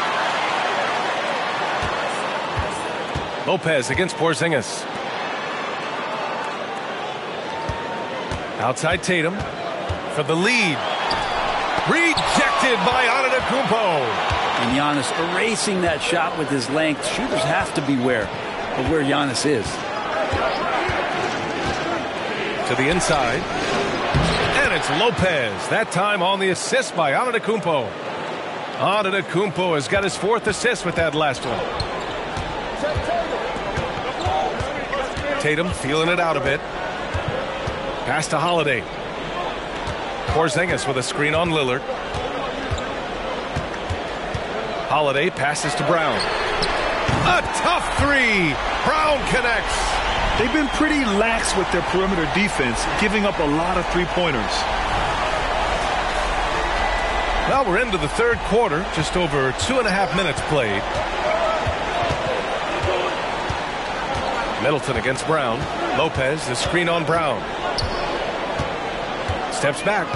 Lopez against Porzingis. Outside Tatum for the lead. Rejected by Antetokounmpo. And Giannis erasing that shot with his length. Shooters have to beware of where Giannis is. To the inside. And it's Lopez. That time on the assist by Antetokounmpo. Antetokounmpo has got his fourth assist with that last one. Tatum feeling it out a bit. Pass to Holiday. Porzingis with a screen on Lillard. Holiday passes to Brown. A tough three. Brown connects. They've been pretty lax with their perimeter defense, giving up a lot of three-pointers. Well, we're into the third quarter. Just over two and a half minutes played. Middleton against Brown. Lopez, the screen on Brown. Steps back.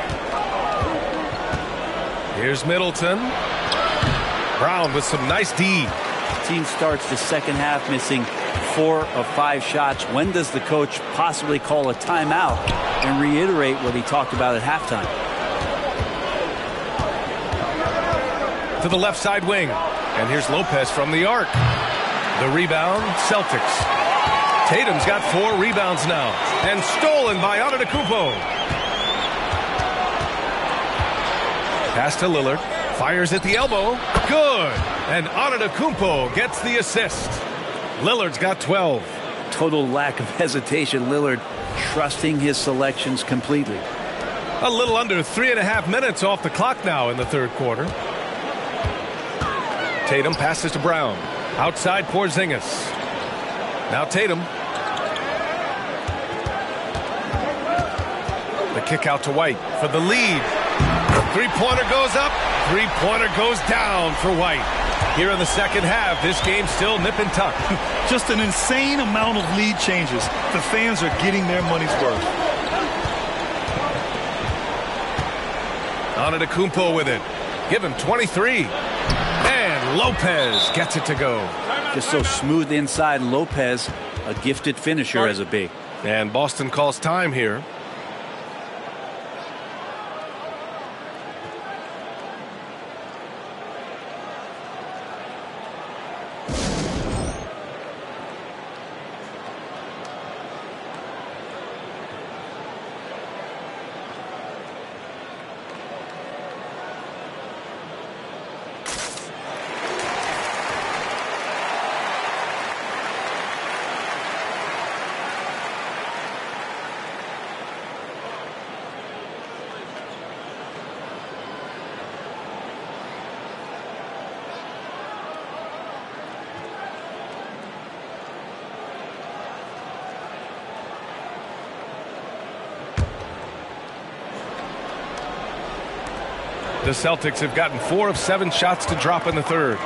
Here's Middleton. Brown with some nice D. The team starts the second half missing four of five shots. When does the coach possibly call a timeout and reiterate what he talked about at halftime? To the left side wing. And here's Lopez from the arc. The rebound, Celtics. Tatum's got four rebounds now. And stolen by Antetokounmpo. Pass to Lillard. Fires at the elbow. Good. And Antetokounmpo gets the assist. Lillard's got twelve. Total lack of hesitation. Lillard trusting his selections completely. A little under three and a half minutes off the clock now in the third quarter. Tatum passes to Brown. Outside Porzingis. Now Tatum. The kick out to White for the lead. Three-pointer goes up. Three-pointer goes down for White. Here in the second half, this game's still nip and tuck. Just an insane amount of lead changes. The fans are getting their money's worth. Antetokounmpo with it. Give him twenty-three. And Lopez gets it to go. Just so smooth inside. Lopez, a gifted finisher as a big. And Boston calls time here. The Celtics have gotten four of seven shots to drop in the third.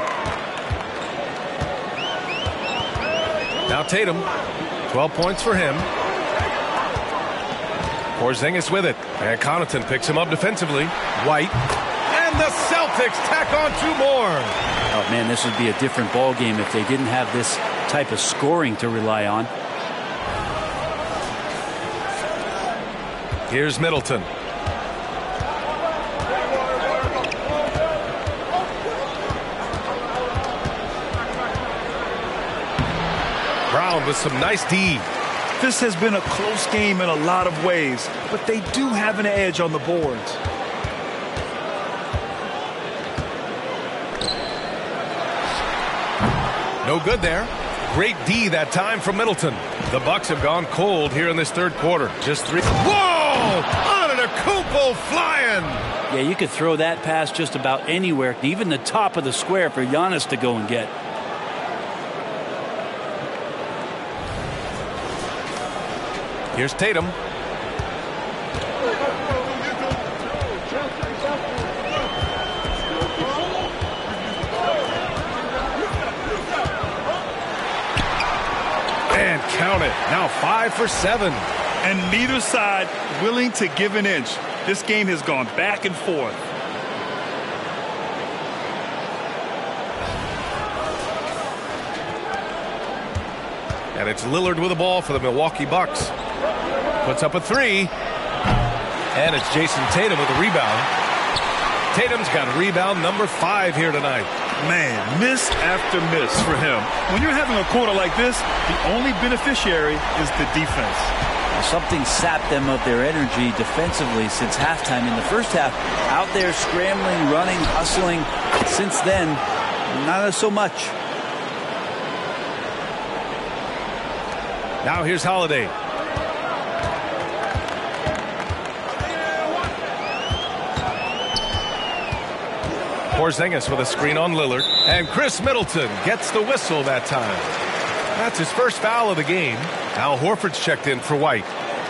Now Tatum, twelve points for him. Porzingis with it, and Connaughton picks him up defensively. White, and the Celtics tack on two more. Oh man, this would be a different ball game if they didn't have this type of scoring to rely on. Here's Middleton. Brown with some nice D. This has been a close game in a lot of ways, but they do have an edge on the boards. No good there. Great D that time from Middleton. The Bucks have gone cold here in this third quarter. Just three. Whoa! Antetokounmpo flying! Yeah, you could throw that pass just about anywhere, even the top of the square for Giannis to go and get. Here's Tatum. And count it. Now five for seven. And neither side willing to give an inch. This game has gone back and forth. And it's Lillard with the ball for the Milwaukee Bucks. Puts up a three. And it's Jason Tatum with a rebound. Tatum's got a rebound number five here tonight. Man, miss after miss for him. When you're having a quarter like this, the only beneficiary is the defense. Something sapped them of their energy defensively since halftime. In the first half, out there scrambling, running, hustling. Since then, not so much. Now here's Holiday. Porzingis with a screen on Lillard. And Chris Middleton gets the whistle that time. That's his first foul of the game. Al Horford's checked in for White.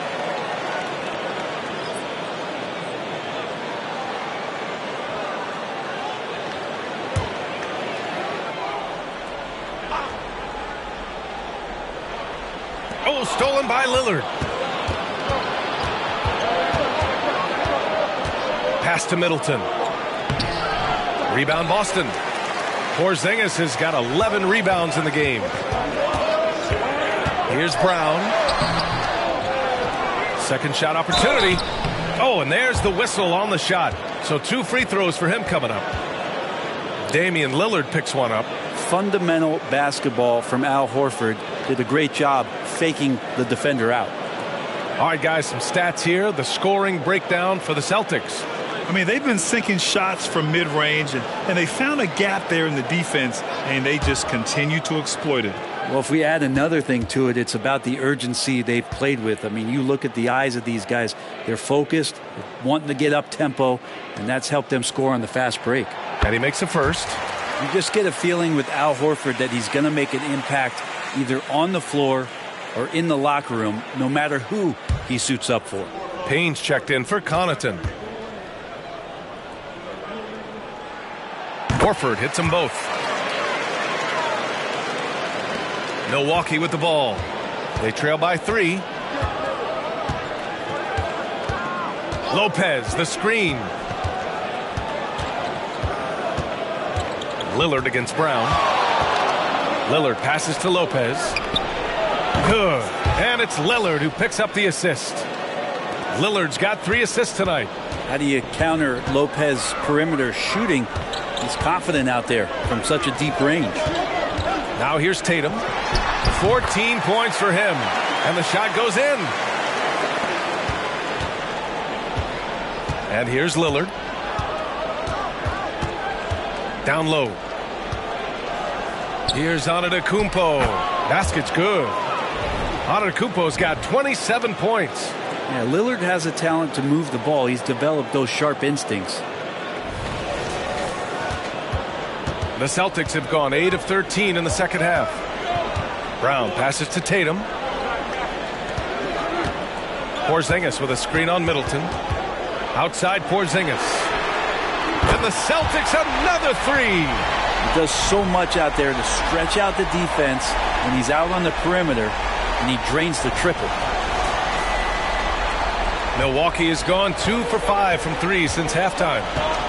Oh, stolen by Lillard. Pass to Middleton. Rebound Boston. Porzingis has got eleven rebounds in the game. Here's Brown. Second shot opportunity. Oh, and there's the whistle on the shot. So two free throws for him coming up. Damian Lillard picks one up. Fundamental basketball from Al Horford. Did a great job faking the defender out. All right, guys, some stats here. The scoring breakdown for the Celtics. I mean, they've been sinking shots from mid-range, and, and they found a gap there in the defense, and they just continue to exploit it. Well, if we add another thing to it, it's about the urgency they've played with. I mean, you look at the eyes of these guys. They're focused, wanting to get up tempo, and that's helped them score on the fast break. And he makes a first. You just get a feeling with Al Horford that he's going to make an impact either on the floor or in the locker room, no matter who he suits up for. Payne's checked in for Connaughton. Horford hits them both. Milwaukee with the ball. They trail by three. Lopez, the screen. Lillard against Brown. Lillard passes to Lopez. Good. And it's Lillard who picks up the assist. Lillard's got three assists tonight. How do you counter Lopez perimeter shooting? He's confident out there from such a deep range. Now here's Tatum. fourteen points for him. And the shot goes in. And here's Lillard. Down low. Here's Antetokounmpo. Basket's good. Antetokounmpo's got twenty-seven points. Yeah, Lillard has a talent to move the ball. He's developed those sharp instincts. The Celtics have gone eight of thirteen in the second half. Brown passes to Tatum. Porzingis with a screen on Middleton. Outside Porzingis. And the Celtics another three. He does so much out there to stretch out the defense when he's out on the perimeter, and he drains the triple. Milwaukee has gone two for five from three since halftime.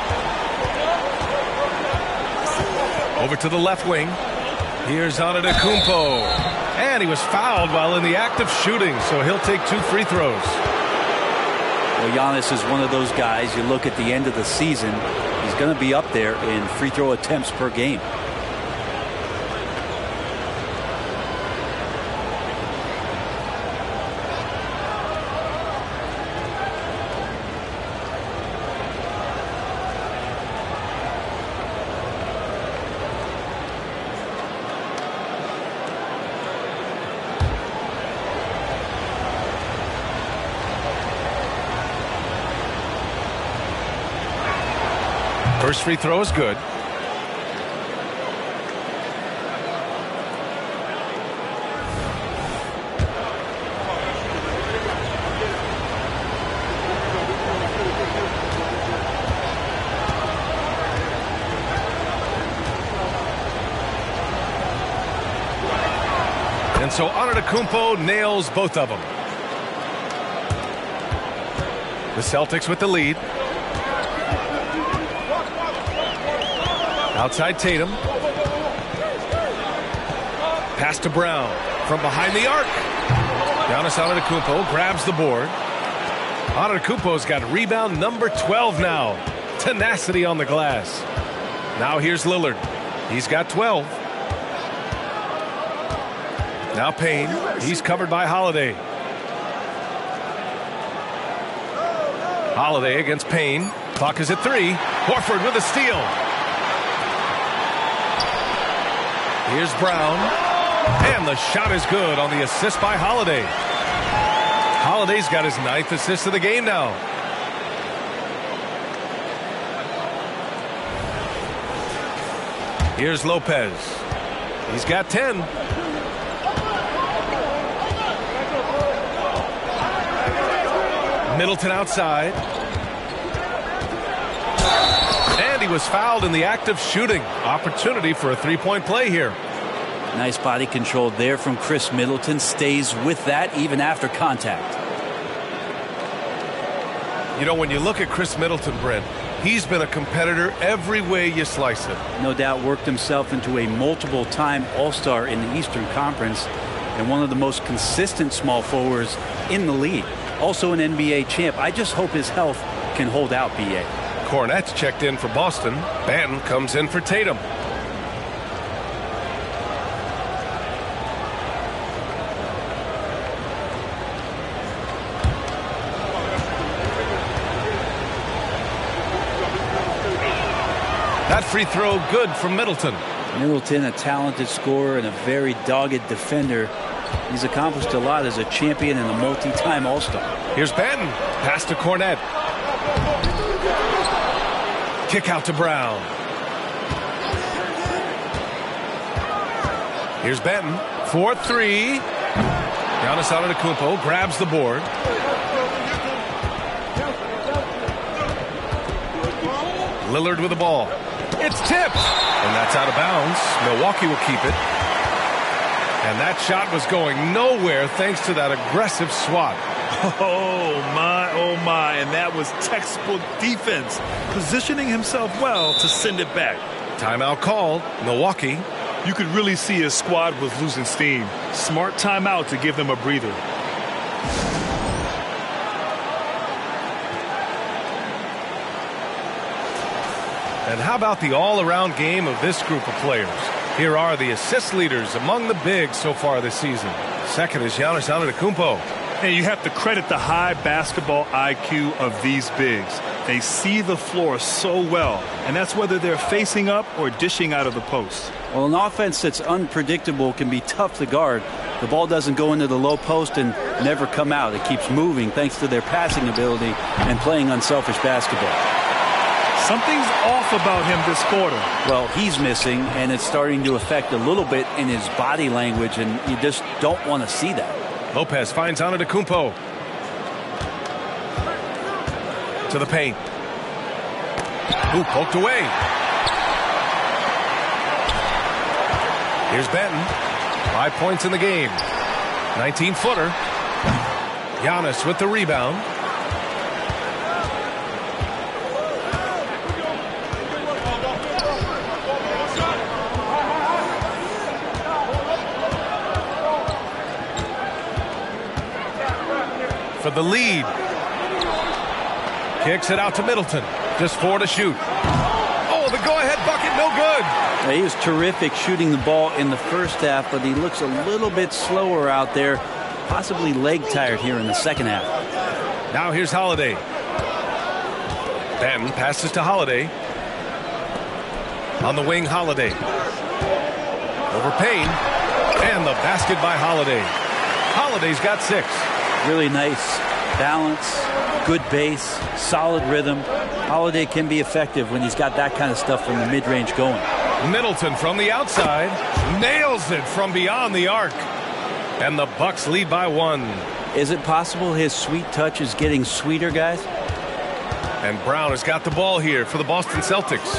Over to the left wing. Here's Antetokounmpo. And he was fouled while in the act of shooting, so he'll take two free throws. Well, Giannis is one of those guys, you look at the end of the season, he's going to be up there in free throw attempts per game. First free throw is good. And so Antetokounmpo nails both of them. The Celtics with the lead. Outside Tatum. Pass to Brown from behind the arc. Giannis Antetokounmpo grabs the board. Antetokounmpo's got rebound number twelve now. Tenacity on the glass. Now here's Lillard. He's got twelve. Now Payne. He's covered by Holiday. Holiday against Payne. Clock is at three. Horford with a steal. Here's Brown. And the shot is good on the assist by Holiday. Holiday's got his ninth assist of the game now. Here's Lopez. He's got ten. Middleton outside. And he was fouled in the act of shooting. Opportunity for a three-point play here. Nice body control there from Chris Middleton. Stays with that even after contact. You know, when you look at Chris Middleton, Brent, he's been a competitor every way you slice it. No doubt worked himself into a multiple-time All-Star in the Eastern Conference and one of the most consistent small forwards in the league. Also an N B A champ. I just hope his health can hold out, B A. Cornette's checked in for Boston. Banton comes in for Tatum. That free throw good from Middleton. Middleton, a talented scorer and a very dogged defender. He's accomplished a lot as a champion and a multi-time All-Star. Here's Banton. Pass to Cornette. Kick out to Brown. Here's Benton. four three. Giannis Antetokounmpo grabs the board. Lillard with the ball. It's tipped. And that's out of bounds. Milwaukee will keep it. And that shot was going nowhere thanks to that aggressive swat. Oh, my, oh, my. And that was textbook defense. Positioning himself well to send it back. Timeout called. Milwaukee. You could really see his squad was losing steam. Smart timeout to give them a breather. And how about the all-around game of this group of players? Here are the assist leaders among the bigs so far this season. Second is Giannis Antetokounmpo. And you have to credit the high basketball I Q of these bigs. They see the floor so well, and that's whether they're facing up or dishing out of the post. Well, an offense that's unpredictable can be tough to guard. The ball doesn't go into the low post and never come out. It keeps moving thanks to their passing ability and playing unselfish basketball. Something's off about him this quarter. Well, he's missing, and it's starting to affect a little bit in his body language, and you just don't want to see that. Lopez finds Antetokounmpo. To the paint. Ooh, poked away. Here's Benton. Five points in the game. nineteen footer. Giannis with the rebound. For the lead. Kicks it out to Middleton. Just four to shoot. Oh, the go-ahead bucket, no good. Now, he was terrific shooting the ball in the first half, but he looks a little bit slower out there, possibly leg tired here in the second half. Now here's Holiday. Then passes to Holiday. On the wing, Holiday. Over Payne. And the basket by Holiday. Holiday's got six. Really nice balance, good base, solid rhythm. Holiday can be effective when he's got that kind of stuff from the mid-range going. Middleton from the outside nails it from beyond the arc. And the Bucks lead by one. Is it possible his sweet touch is getting sweeter, guys? And Brown has got the ball here for the Boston Celtics.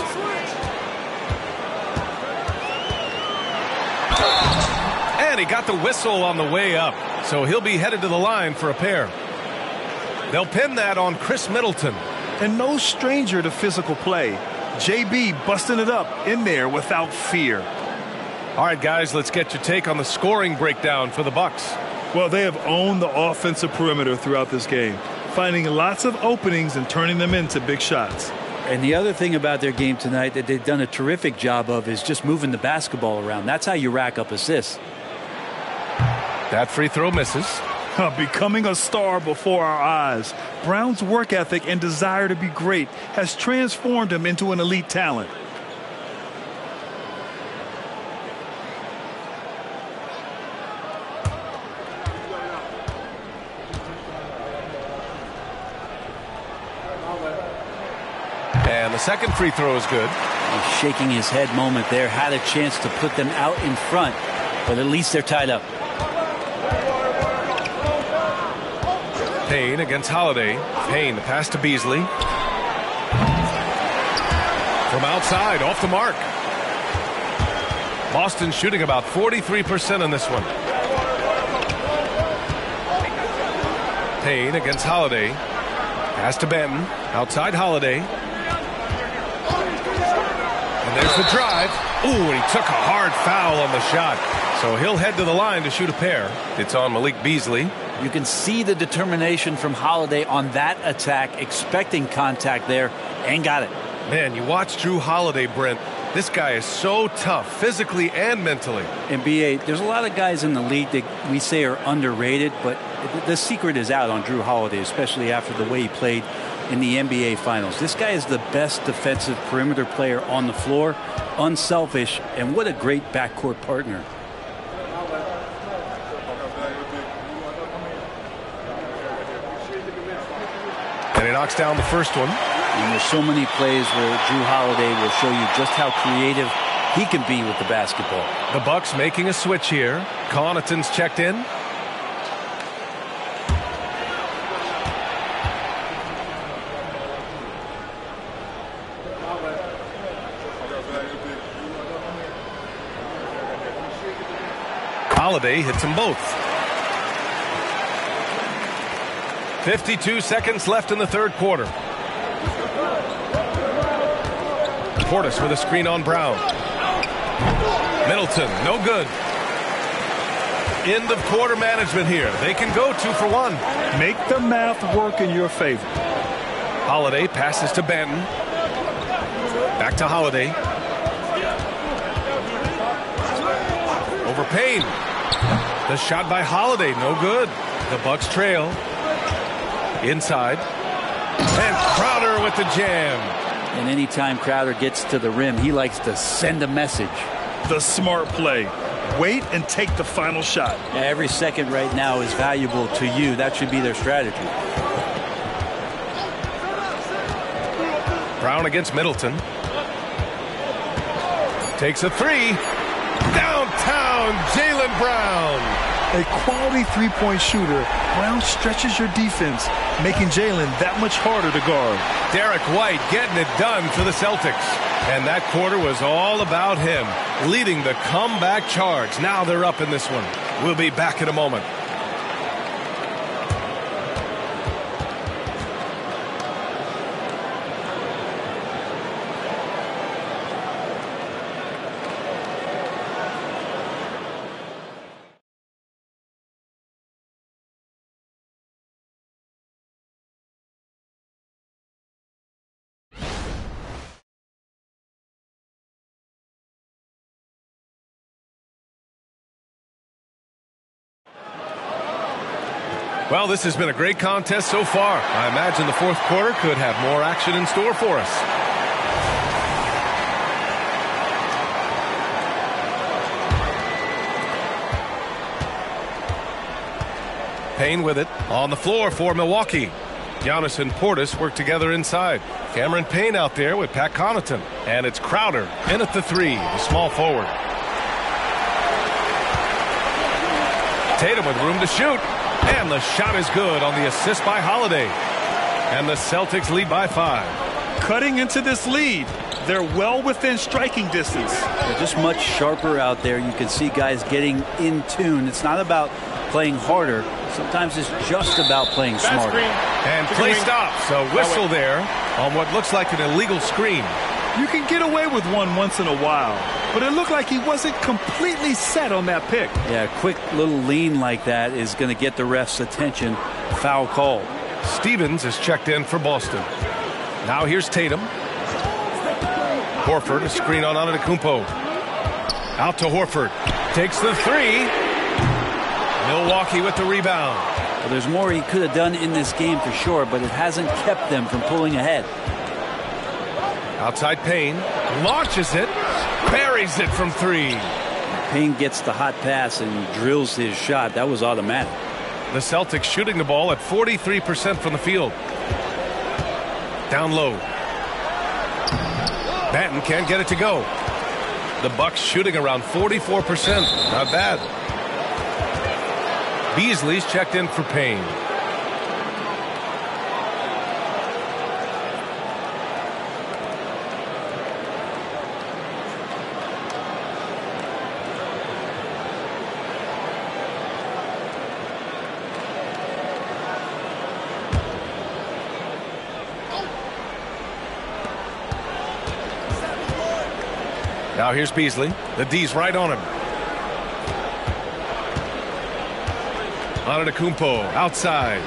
And he got the whistle on the way up. So he'll be headed to the line for a pair. They'll pin that on Chris Middleton. And no stranger to physical play. J B busting it up in there without fear. All right, guys, let's get your take on the scoring breakdown for the Bucks. Well, they have owned the offensive perimeter throughout this game, finding lots of openings and turning them into big shots. And the other thing about their game tonight that they've done a terrific job of is just moving the basketball around. That's how you rack up assists. That free throw misses. Becoming a star before our eyes. Brown's work ethic and desire to be great has transformed him into an elite talent. And the second free throw is good. He's shaking his head moment there. Had a chance to put them out in front, but at least they're tied up. Payne against Holiday. Payne, the pass to Beasley. From outside, off the mark. Boston shooting about forty-three percent on this one. Payne against Holiday. Pass to Benton. Outside Holiday. And there's the drive. Ooh, and he took a hard foul on the shot. So he'll head to the line to shoot a pair. It's on Malik Beasley. You can see the determination from Holiday on that attack, expecting contact there, and got it. Man, you watch Drew Holiday, Brent. This guy is so tough, physically and mentally. And B A, there's a lot of guys in the league that we say are underrated, but the secret is out on Drew Holiday, especially after the way he played in the N B A Finals. This guy is the best defensive perimeter player on the floor, unselfish, and what a great backcourt partner. And he knocks down the first one. And there's so many plays where Drew Holiday will show you just how creative he can be with the basketball. The Bucks making a switch here. Connaughton's checked in. Holiday hits them both. fifty-two seconds left in the third quarter. Portis with a screen on Brown. Middleton, no good. End of quarter management here. They can go two for one. Make the math work in your favor. Holiday passes to Banton. Back to Holiday. Over Payne. The shot by Holiday, no good. The Bucks trail. Inside. And Crowder with the jam. And anytime Crowder gets to the rim, he likes to send a message. The smart play. Wait and take the final shot. Yeah, every second right now is valuable to you. That should be their strategy. Brown against Middleton. Takes a three. Downtown, Jaylen Brown. A quality three-point shooter, Brown stretches your defense, making Jaylen that much harder to guard. Derek White getting it done for the Celtics. And that quarter was all about him, leading the comeback charge. Now they're up in this one. We'll be back in a moment. Well, this has been a great contest so far. I imagine the fourth quarter could have more action in store for us. Payne with it on the floor for Milwaukee. Giannis and Portis work together inside. Cameron Payne out there with Pat Connaughton. And it's Crowder in at the three, the small forward. Tatum with room to shoot. And the shot is good on the assist by Holiday. And the Celtics lead by five. Cutting into this lead. They're well within striking distance. They're just much sharper out there. You can see guys getting in tune. It's not about playing harder. Sometimes it's just about playing smarter. And play stops. A whistle there on what looks like an illegal screen. You can get away with one once in a while, but it looked like he wasn't completely set on that pick. Yeah, a quick little lean like that is going to get the ref's attention. Foul call. Stevens is checked in for Boston. Now here's Tatum. Horford, a screen on Antetokounmpo. Out to Horford. Takes the three. Milwaukee with the rebound. Well, there's more he could have done in this game for sure, but it hasn't kept them from pulling ahead. Outside Payne. Launches it. Buries it from three. Payne gets the hot pass and drills his shot. That was automatic. The Celtics shooting the ball at forty-three percent from the field. Down low. Banton can't get it to go. The Bucks shooting around forty-four percent. Not bad. Beasley's checked in for Payne. Now here's Beasley. The D's right on him. Antetokounmpo outside.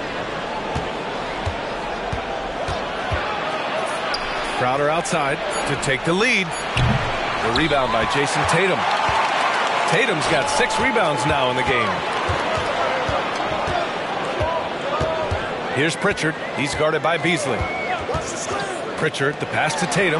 Crowder outside to take the lead. The rebound by Jason Tatum. Tatum's got six rebounds now in the game. Here's Pritchard. He's guarded by Beasley. Pritchard, the pass to Tatum.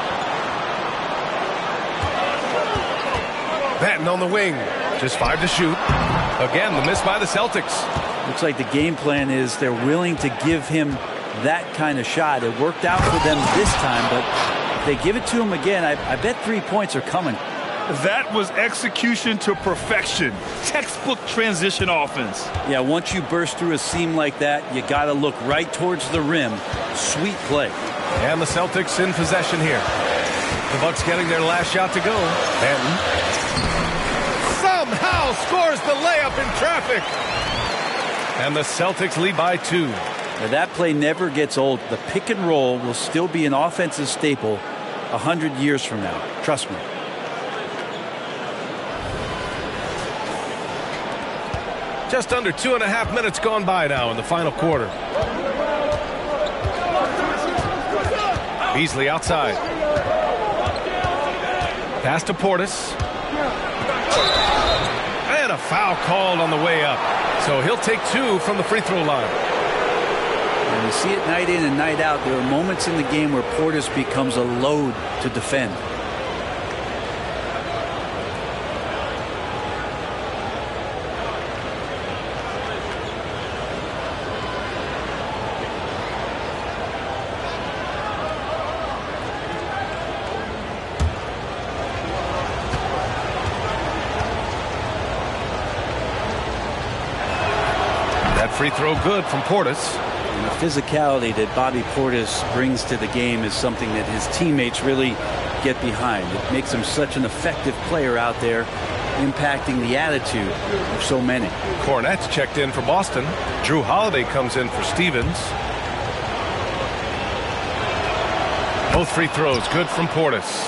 Banton on the wing. Just five to shoot. Again, the miss by the Celtics. Looks like the game plan is they're willing to give him that kind of shot. It worked out for them this time, but if they give it to him again, I, I bet three points are coming. That was execution to perfection. Textbook transition offense. Yeah, once you burst through a seam like that, you got to look right towards the rim. Sweet play. And the Celtics in possession here. The Bucks getting their last shot to go. Banton somehow scores the layup in traffic. And the Celtics lead by two. Now that play never gets old. The pick and roll will still be an offensive staple a hundred years from now. Trust me. Just under two and a half minutes gone by now in the final quarter. Beasley outside. Pass to Portis. And a foul called on the way up. So he'll take two from the free throw line. And you see it night in and night out. There are moments in the game where Portis becomes a load to defend. Free throw good from Portis. And the physicality that Bobby Portis brings to the game is something that his teammates really get behind. It makes him such an effective player out there, impacting the attitude of so many. Cornette's checked in for Boston. Drew Holiday comes in for Stevens. Both free throws good from Portis.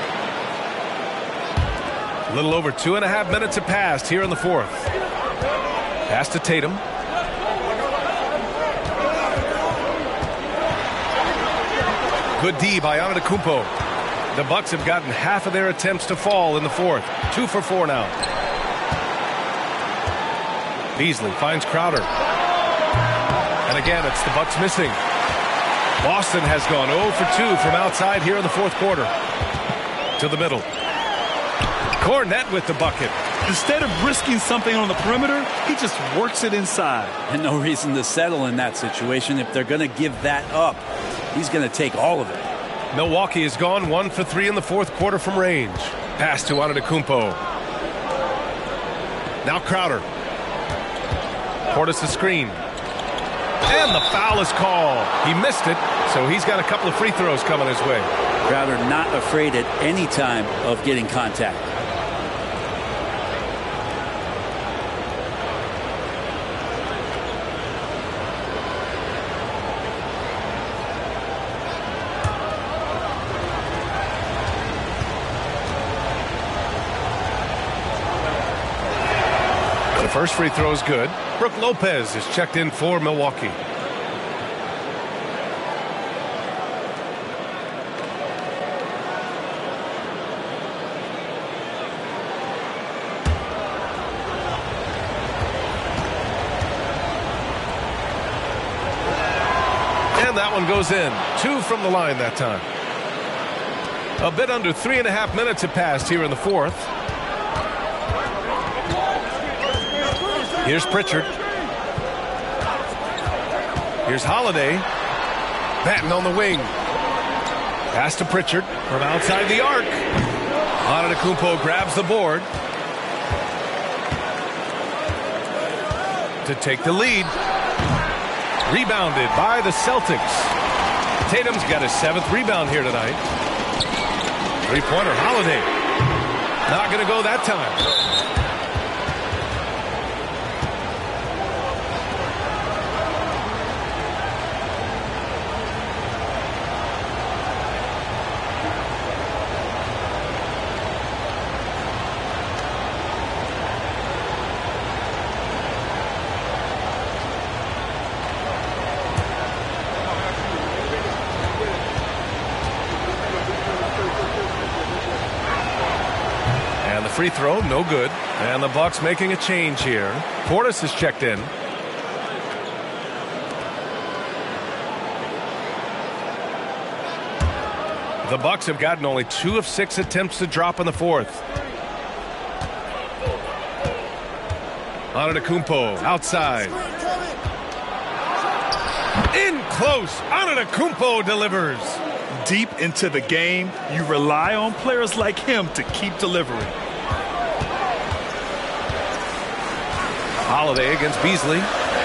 A little over two and a half minutes have passed here in the fourth. Pass to Tatum. Good D by Antetokounmpo. The Bucks have gotten half of their attempts to fall in the fourth. Two for four now. Beasley finds Crowder. And again, it's the Bucks missing. Boston has gone zero for two from outside here in the fourth quarter. To the middle. Cornette with the bucket. Instead of risking something on the perimeter, he just works it inside. And no reason to settle in that situation. If they're going to give that up, he's going to take all of it. Milwaukee has gone one for three in the fourth quarter from range. Pass to Antetokounmpo. Now Crowder. Portis the screen. And the foul is called. He missed it, so he's got a couple of free throws coming his way. Crowder not afraid at any time of getting contact. First free throw is good. Brook Lopez is checked in for Milwaukee. And that one goes in. Two from the line that time. A bit under three and a half minutes have passed here in the fourth. Here's Pritchard. Here's Holiday. Banton on the wing. Pass to Pritchard from outside the arc. Antetokounmpo grabs the board to take the lead. Rebounded by the Celtics. Tatum's got his seventh rebound here tonight. Three-pointer, Holiday. Not going to go that time. Free throw, no good. And the Bucks making a change here. Portis is checked in. The Bucks have gotten only two of six attempts to drop in the fourth. Antetokounmpo outside. In close. Antetokounmpo delivers. Deep into the game, you rely on players like him to keep delivering. Holiday against Beasley.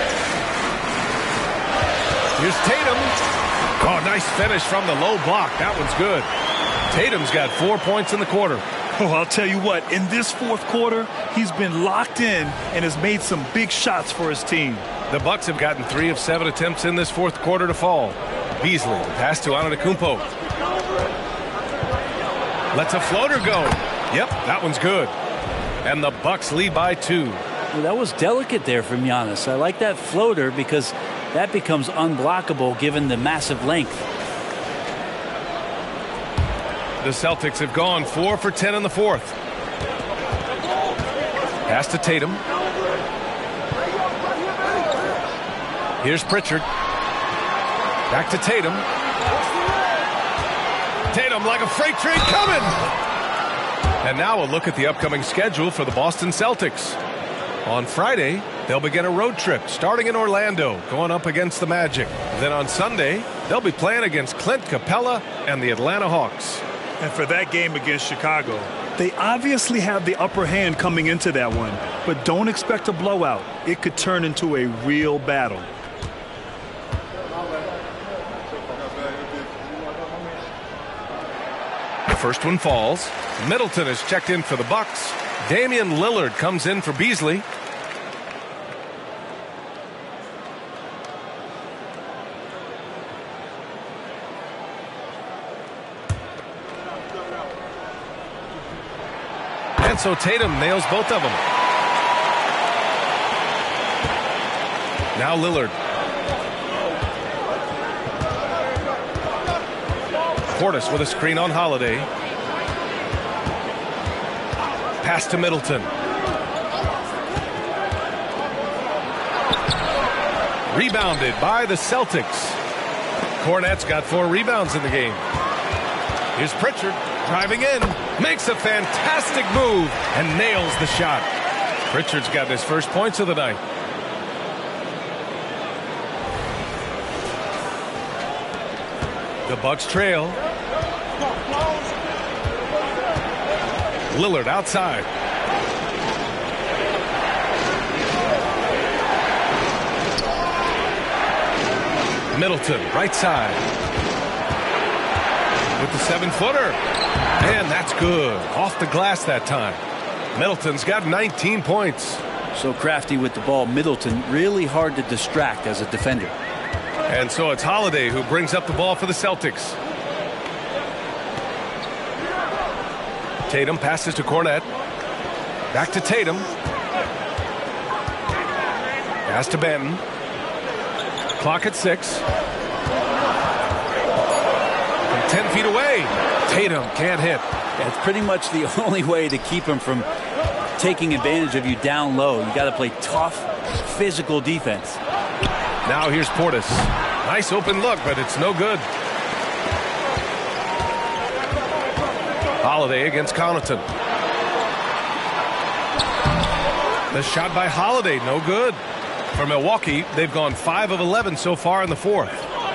Here's Tatum. Oh, nice finish from the low block. That one's good. Tatum's got four points in the quarter. Oh, I'll tell you what, in this fourth quarter, he's been locked in and has made some big shots for his team. The Bucks have gotten three of seven attempts in this fourth quarter to fall. Beasley, pass to Antetokounmpo. Lets a floater go. Yep, that one's good. And the Bucks lead by two. Well, that was delicate there from Giannis. I like that floater because that becomes unblockable given the massive length. The Celtics have gone four for ten in the fourth. Pass to Tatum. Here's Pritchard. Back to Tatum. Tatum like a freight train coming. And now a look at the upcoming schedule for the Boston Celtics. On Friday, they'll begin a road trip starting in Orlando, going up against the Magic. Then on Sunday, they'll be playing against Clint Capella and the Atlanta Hawks. And for that game against Chicago, they obviously have the upper hand coming into that one, but don't expect a blowout. It could turn into a real battle. The first one falls. Middleton is checked in for the Bucks. Damian Lillard comes in for Beasley. And so Tatum nails both of them. Now Lillard. Portis with a screen on Holiday. Pass to Middleton. Rebounded by the Celtics. Kornet's got four rebounds in the game. Here's Pritchard driving in. Makes a fantastic move and nails the shot. Pritchard's got his first points of the night. The Bucks trail. Lillard outside. Middleton right side. With the seven-footer. And that's good. Off the glass that time. Middleton's got nineteen points. So crafty with the ball. Middleton really hard to distract as a defender. And so it's Holiday who brings up the ball for the Celtics. Tatum passes to Kornet. Back to Tatum. Pass to Benton. Clock at six. From ten feet away. Tatum can't hit. That's pretty much the only way to keep him from taking advantage of you down low. You got to play tough, physical defense. Now here's Portis. Nice open look, but it's no good. Holiday against Connaughton. The shot by Holiday, no good. For Milwaukee, they've gone five of eleven so far in the fourth.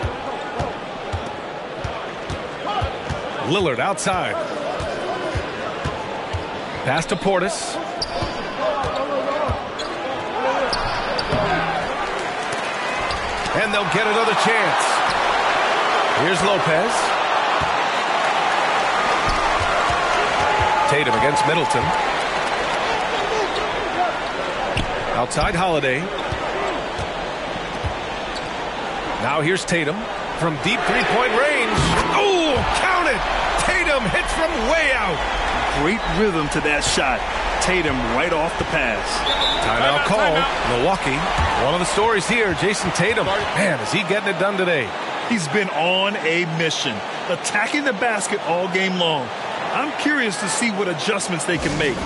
Lillard outside. Pass to Portis. And they'll get another chance. Here's Lopez. Tatum against Middleton. Outside Holiday. Now here's Tatum from deep three-point range. Oh, count it! Tatum hits from way out. Great rhythm to that shot. Tatum right off the pass. Timeout called. Milwaukee. One of the stories here, Jason Tatum. Man, is he getting it done today? He's been on a mission, attacking the basket all game long. I'm curious to see what adjustments they can make.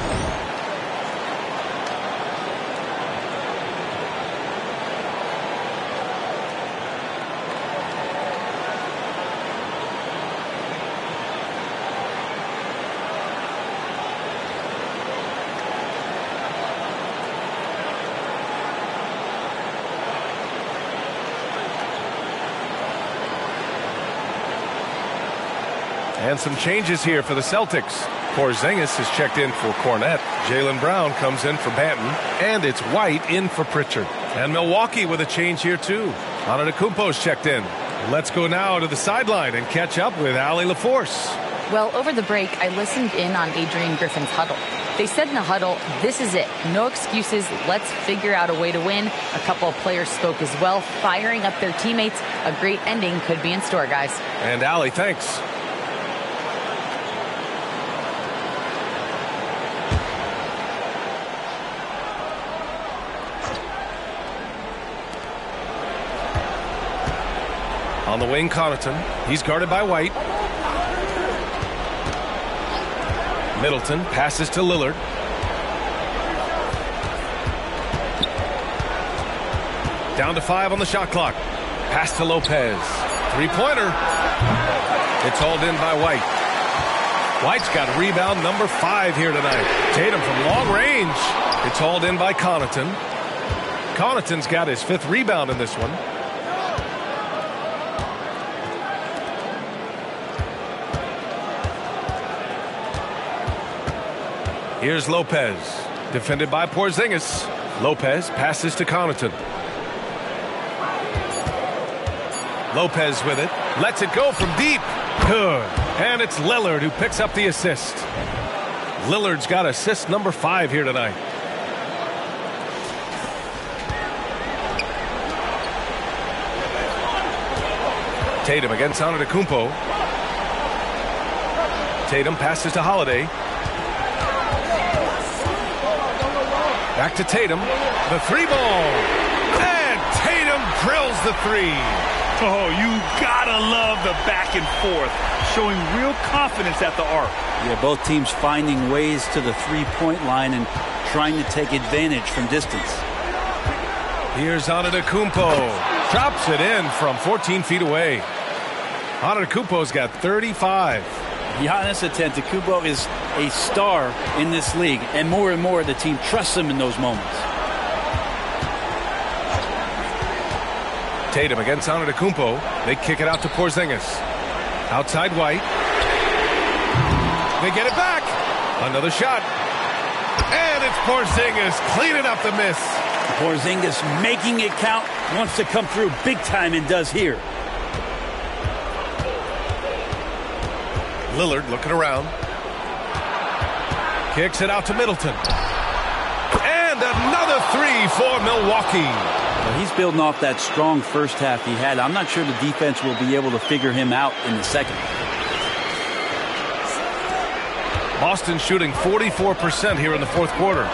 And some changes here for the Celtics. Porzingis is checked in for Cornette. Jaylen Brown comes in for Banton. And it's White in for Pritchard. And Milwaukee with a change here too. Antetokounmpo's checked in. Let's go now to the sideline and catch up with Allie LaForce. Well, over the break, I listened in on Adrian Griffin's huddle. They said in the huddle, this is it. No excuses. Let's figure out a way to win. A couple of players spoke as well, firing up their teammates. A great ending could be in store, guys. And Allie, thanks. On the wing, Connaughton. He's guarded by White. Middleton passes to Lillard. Down to five on the shot clock. Pass to Lopez. Three-pointer. It's hauled in by White. White's got rebound number five here tonight. Tatum from long range. It's hauled in by Connaughton. Connaughton's got his fifth rebound in this one. Here's Lopez, defended by Porzingis. Lopez passes to Connaughton. Lopez with it, lets it go from deep. Good. And it's Lillard who picks up the assist. Lillard's got assist number five here tonight. Tatum against Antetokounmpo. Tatum passes to Holiday. Back to Tatum. The three ball. And Tatum drills the three. Oh, you gotta love the back and forth. Showing real confidence at the arc. Yeah, both teams finding ways to the three-point line and trying to take advantage from distance. Here's Antetokounmpo. Drops it in from fourteen feet away. Antetokounmpo's got thirty-five. Giannis Antetokounmpo is a star in this league, and more and more the team trusts him in those moments. Tatum against Antetokounmpo. They kick it out to Porzingis. Outside White. They get it back. Another shot. And it's Porzingis cleaning up the miss. Porzingis making it count. Wants to come through big time and does here. Lillard looking around. Kicks it out to Middleton. And another three for Milwaukee. Well, he's building off that strong first half he had. I'm not sure the defense will be able to figure him out in the second. Boston shooting forty-four percent here in the fourth quarter.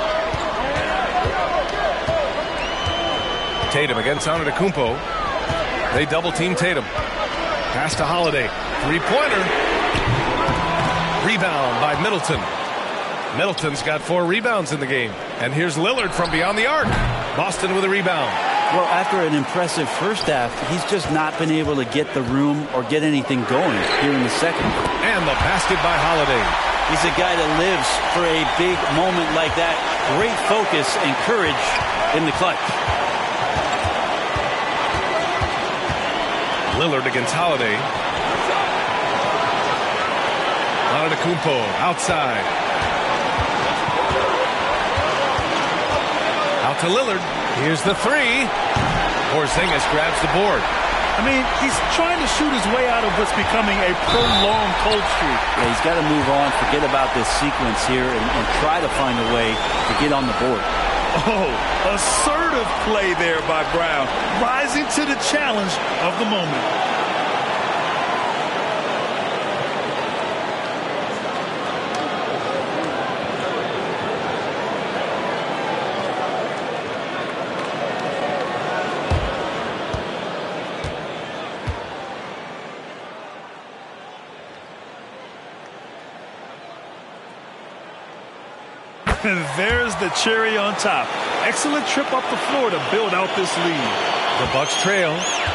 Tatum against Antetokounmpo. They double team Tatum. Pass to Holiday. Three-pointer. Rebound by Middleton. Middleton's got four rebounds in the game. And here's Lillard from beyond the arc. Boston with a rebound. Well, after an impressive first half, he's just not been able to get the room or get anything going here in the second. And the basket by Holiday. He's a guy that lives for a big moment like that. Great focus and courage in the clutch. Lillard against Holiday. Antetokounmpo outside. Out to Lillard. Here's the three. Porzingis grabs the board. I mean, he's trying to shoot his way out of what's becoming a prolonged cold streak. Yeah, he's got to move on, forget about this sequence here, and, and try to find a way to get on the board. Oh, assertive play there by Brown, rising to the challenge of the moment. And there's the cherry on top. Excellent trip up the floor to build out this lead. The Bucks trail.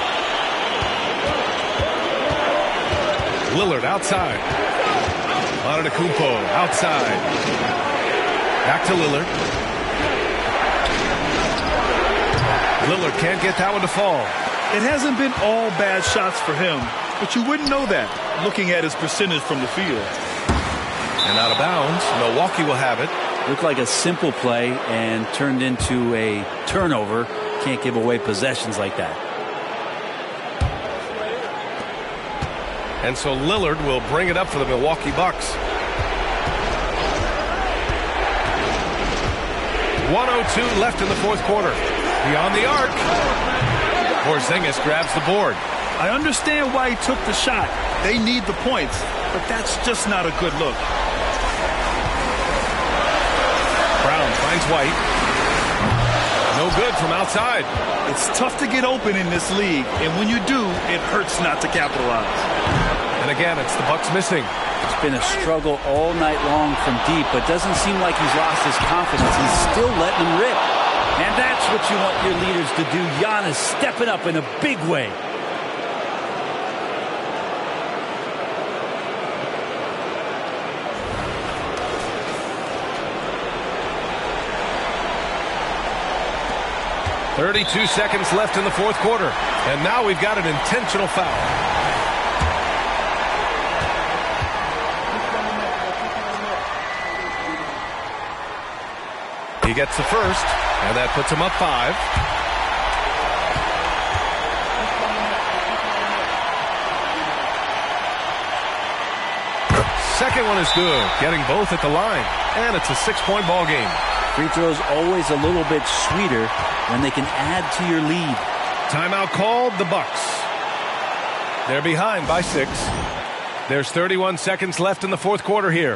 Lillard outside. Antetokounmpo outside. Back to Lillard. Lillard can't get that one to fall. It hasn't been all bad shots for him. but you wouldn't know that looking at his percentage from the field. And out of bounds, Milwaukee will have it. Looked like a simple play and turned into a turnover. Can't give away possessions like that. And so Lillard will bring it up for the Milwaukee Bucks. one oh two left in the fourth quarter. Beyond the arc. Porzingis grabs the board. I understand why he took the shot. They need the points, but that's just not a good look. Brown finds White. No good from outside. It's tough to get open in this league, and when you do, it hurts not to capitalize. And again, it's the Bucks missing. It's been a struggle all night long from deep, but doesn't seem like he's lost his confidence. He's still letting them rip. And that's what you want your leaders to do. Giannis stepping up in a big way. thirty-two seconds left in the fourth quarter. And now we've got an intentional foul. He gets the first, and that puts him up five. Second one is good, getting both at the line, and it's a six-point ball game. Free throws always a little bit sweeter when they can add to your lead. Timeout called, the Bucks. They're behind by six. There's thirty-one seconds left in the fourth quarter here.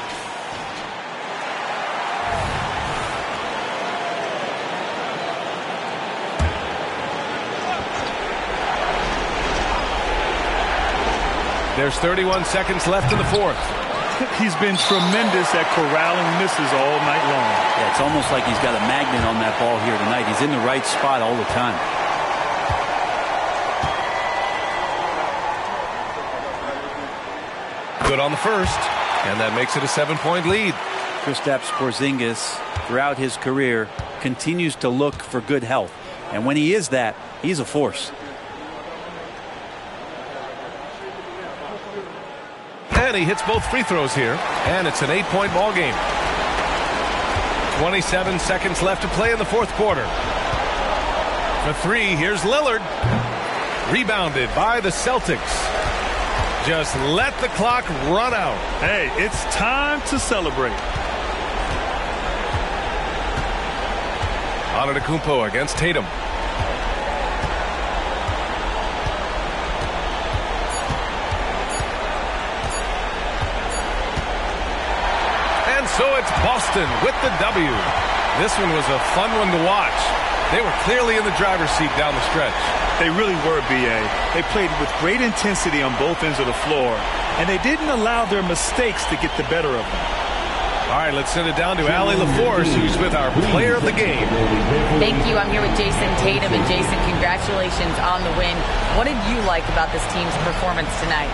There's thirty-one seconds left in the fourth. He's been tremendous at corralling misses all night long. Yeah, it's almost like he's got a magnet on that ball here tonight. He's in the right spot all the time. Good on the first, and that makes it a seven-point lead. Kristaps Porzingis, throughout his career, continues to look for good health. And when he is that, he's a force. And he hits both free throws here, and it's an eight-point ball game. twenty-seven seconds left to play in the fourth quarter. For three, here's Lillard. Rebounded by the Celtics. Just let the clock run out. Hey, it's time to celebrate. Antetokounmpo against Tatum. So it's Boston with the W. This one was a fun one to watch. They were clearly in the driver's seat down the stretch. They really were, B A. They played with great intensity on both ends of the floor, and they didn't allow their mistakes to get the better of them. All right, let's send it down to Allie LaForce, who's with our player of the game. Thank you. I'm here with Jason Tatum. And Jason, congratulations on the win. What did you like about this team's performance tonight?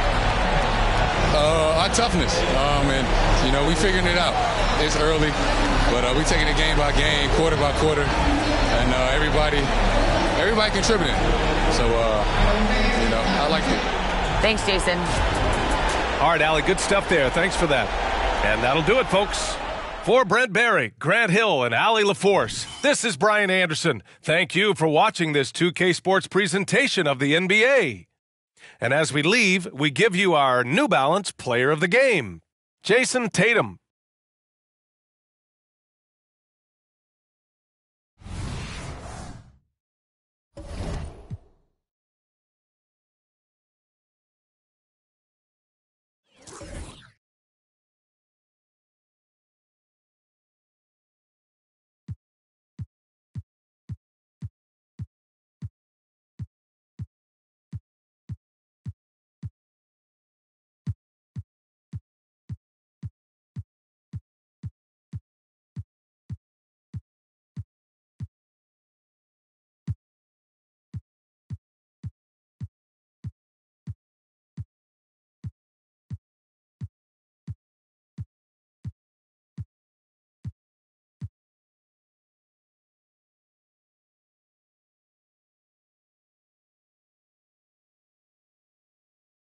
Uh, our toughness, um, and you know we figuring it out. It's early, but uh, we taking it game by game, quarter by quarter, and uh, everybody, everybody contributing. So uh, you know, I like it. Thanks, Jason. All right, Allie, good stuff there. Thanks for that. And that'll do it, folks. For Brent Barry, Grant Hill, and Allie LaForce, this is Brian Anderson. Thank you for watching this two K Sports presentation of the N B A. And as we leave, we give you our New Balance Player of the Game, Jason Tatum.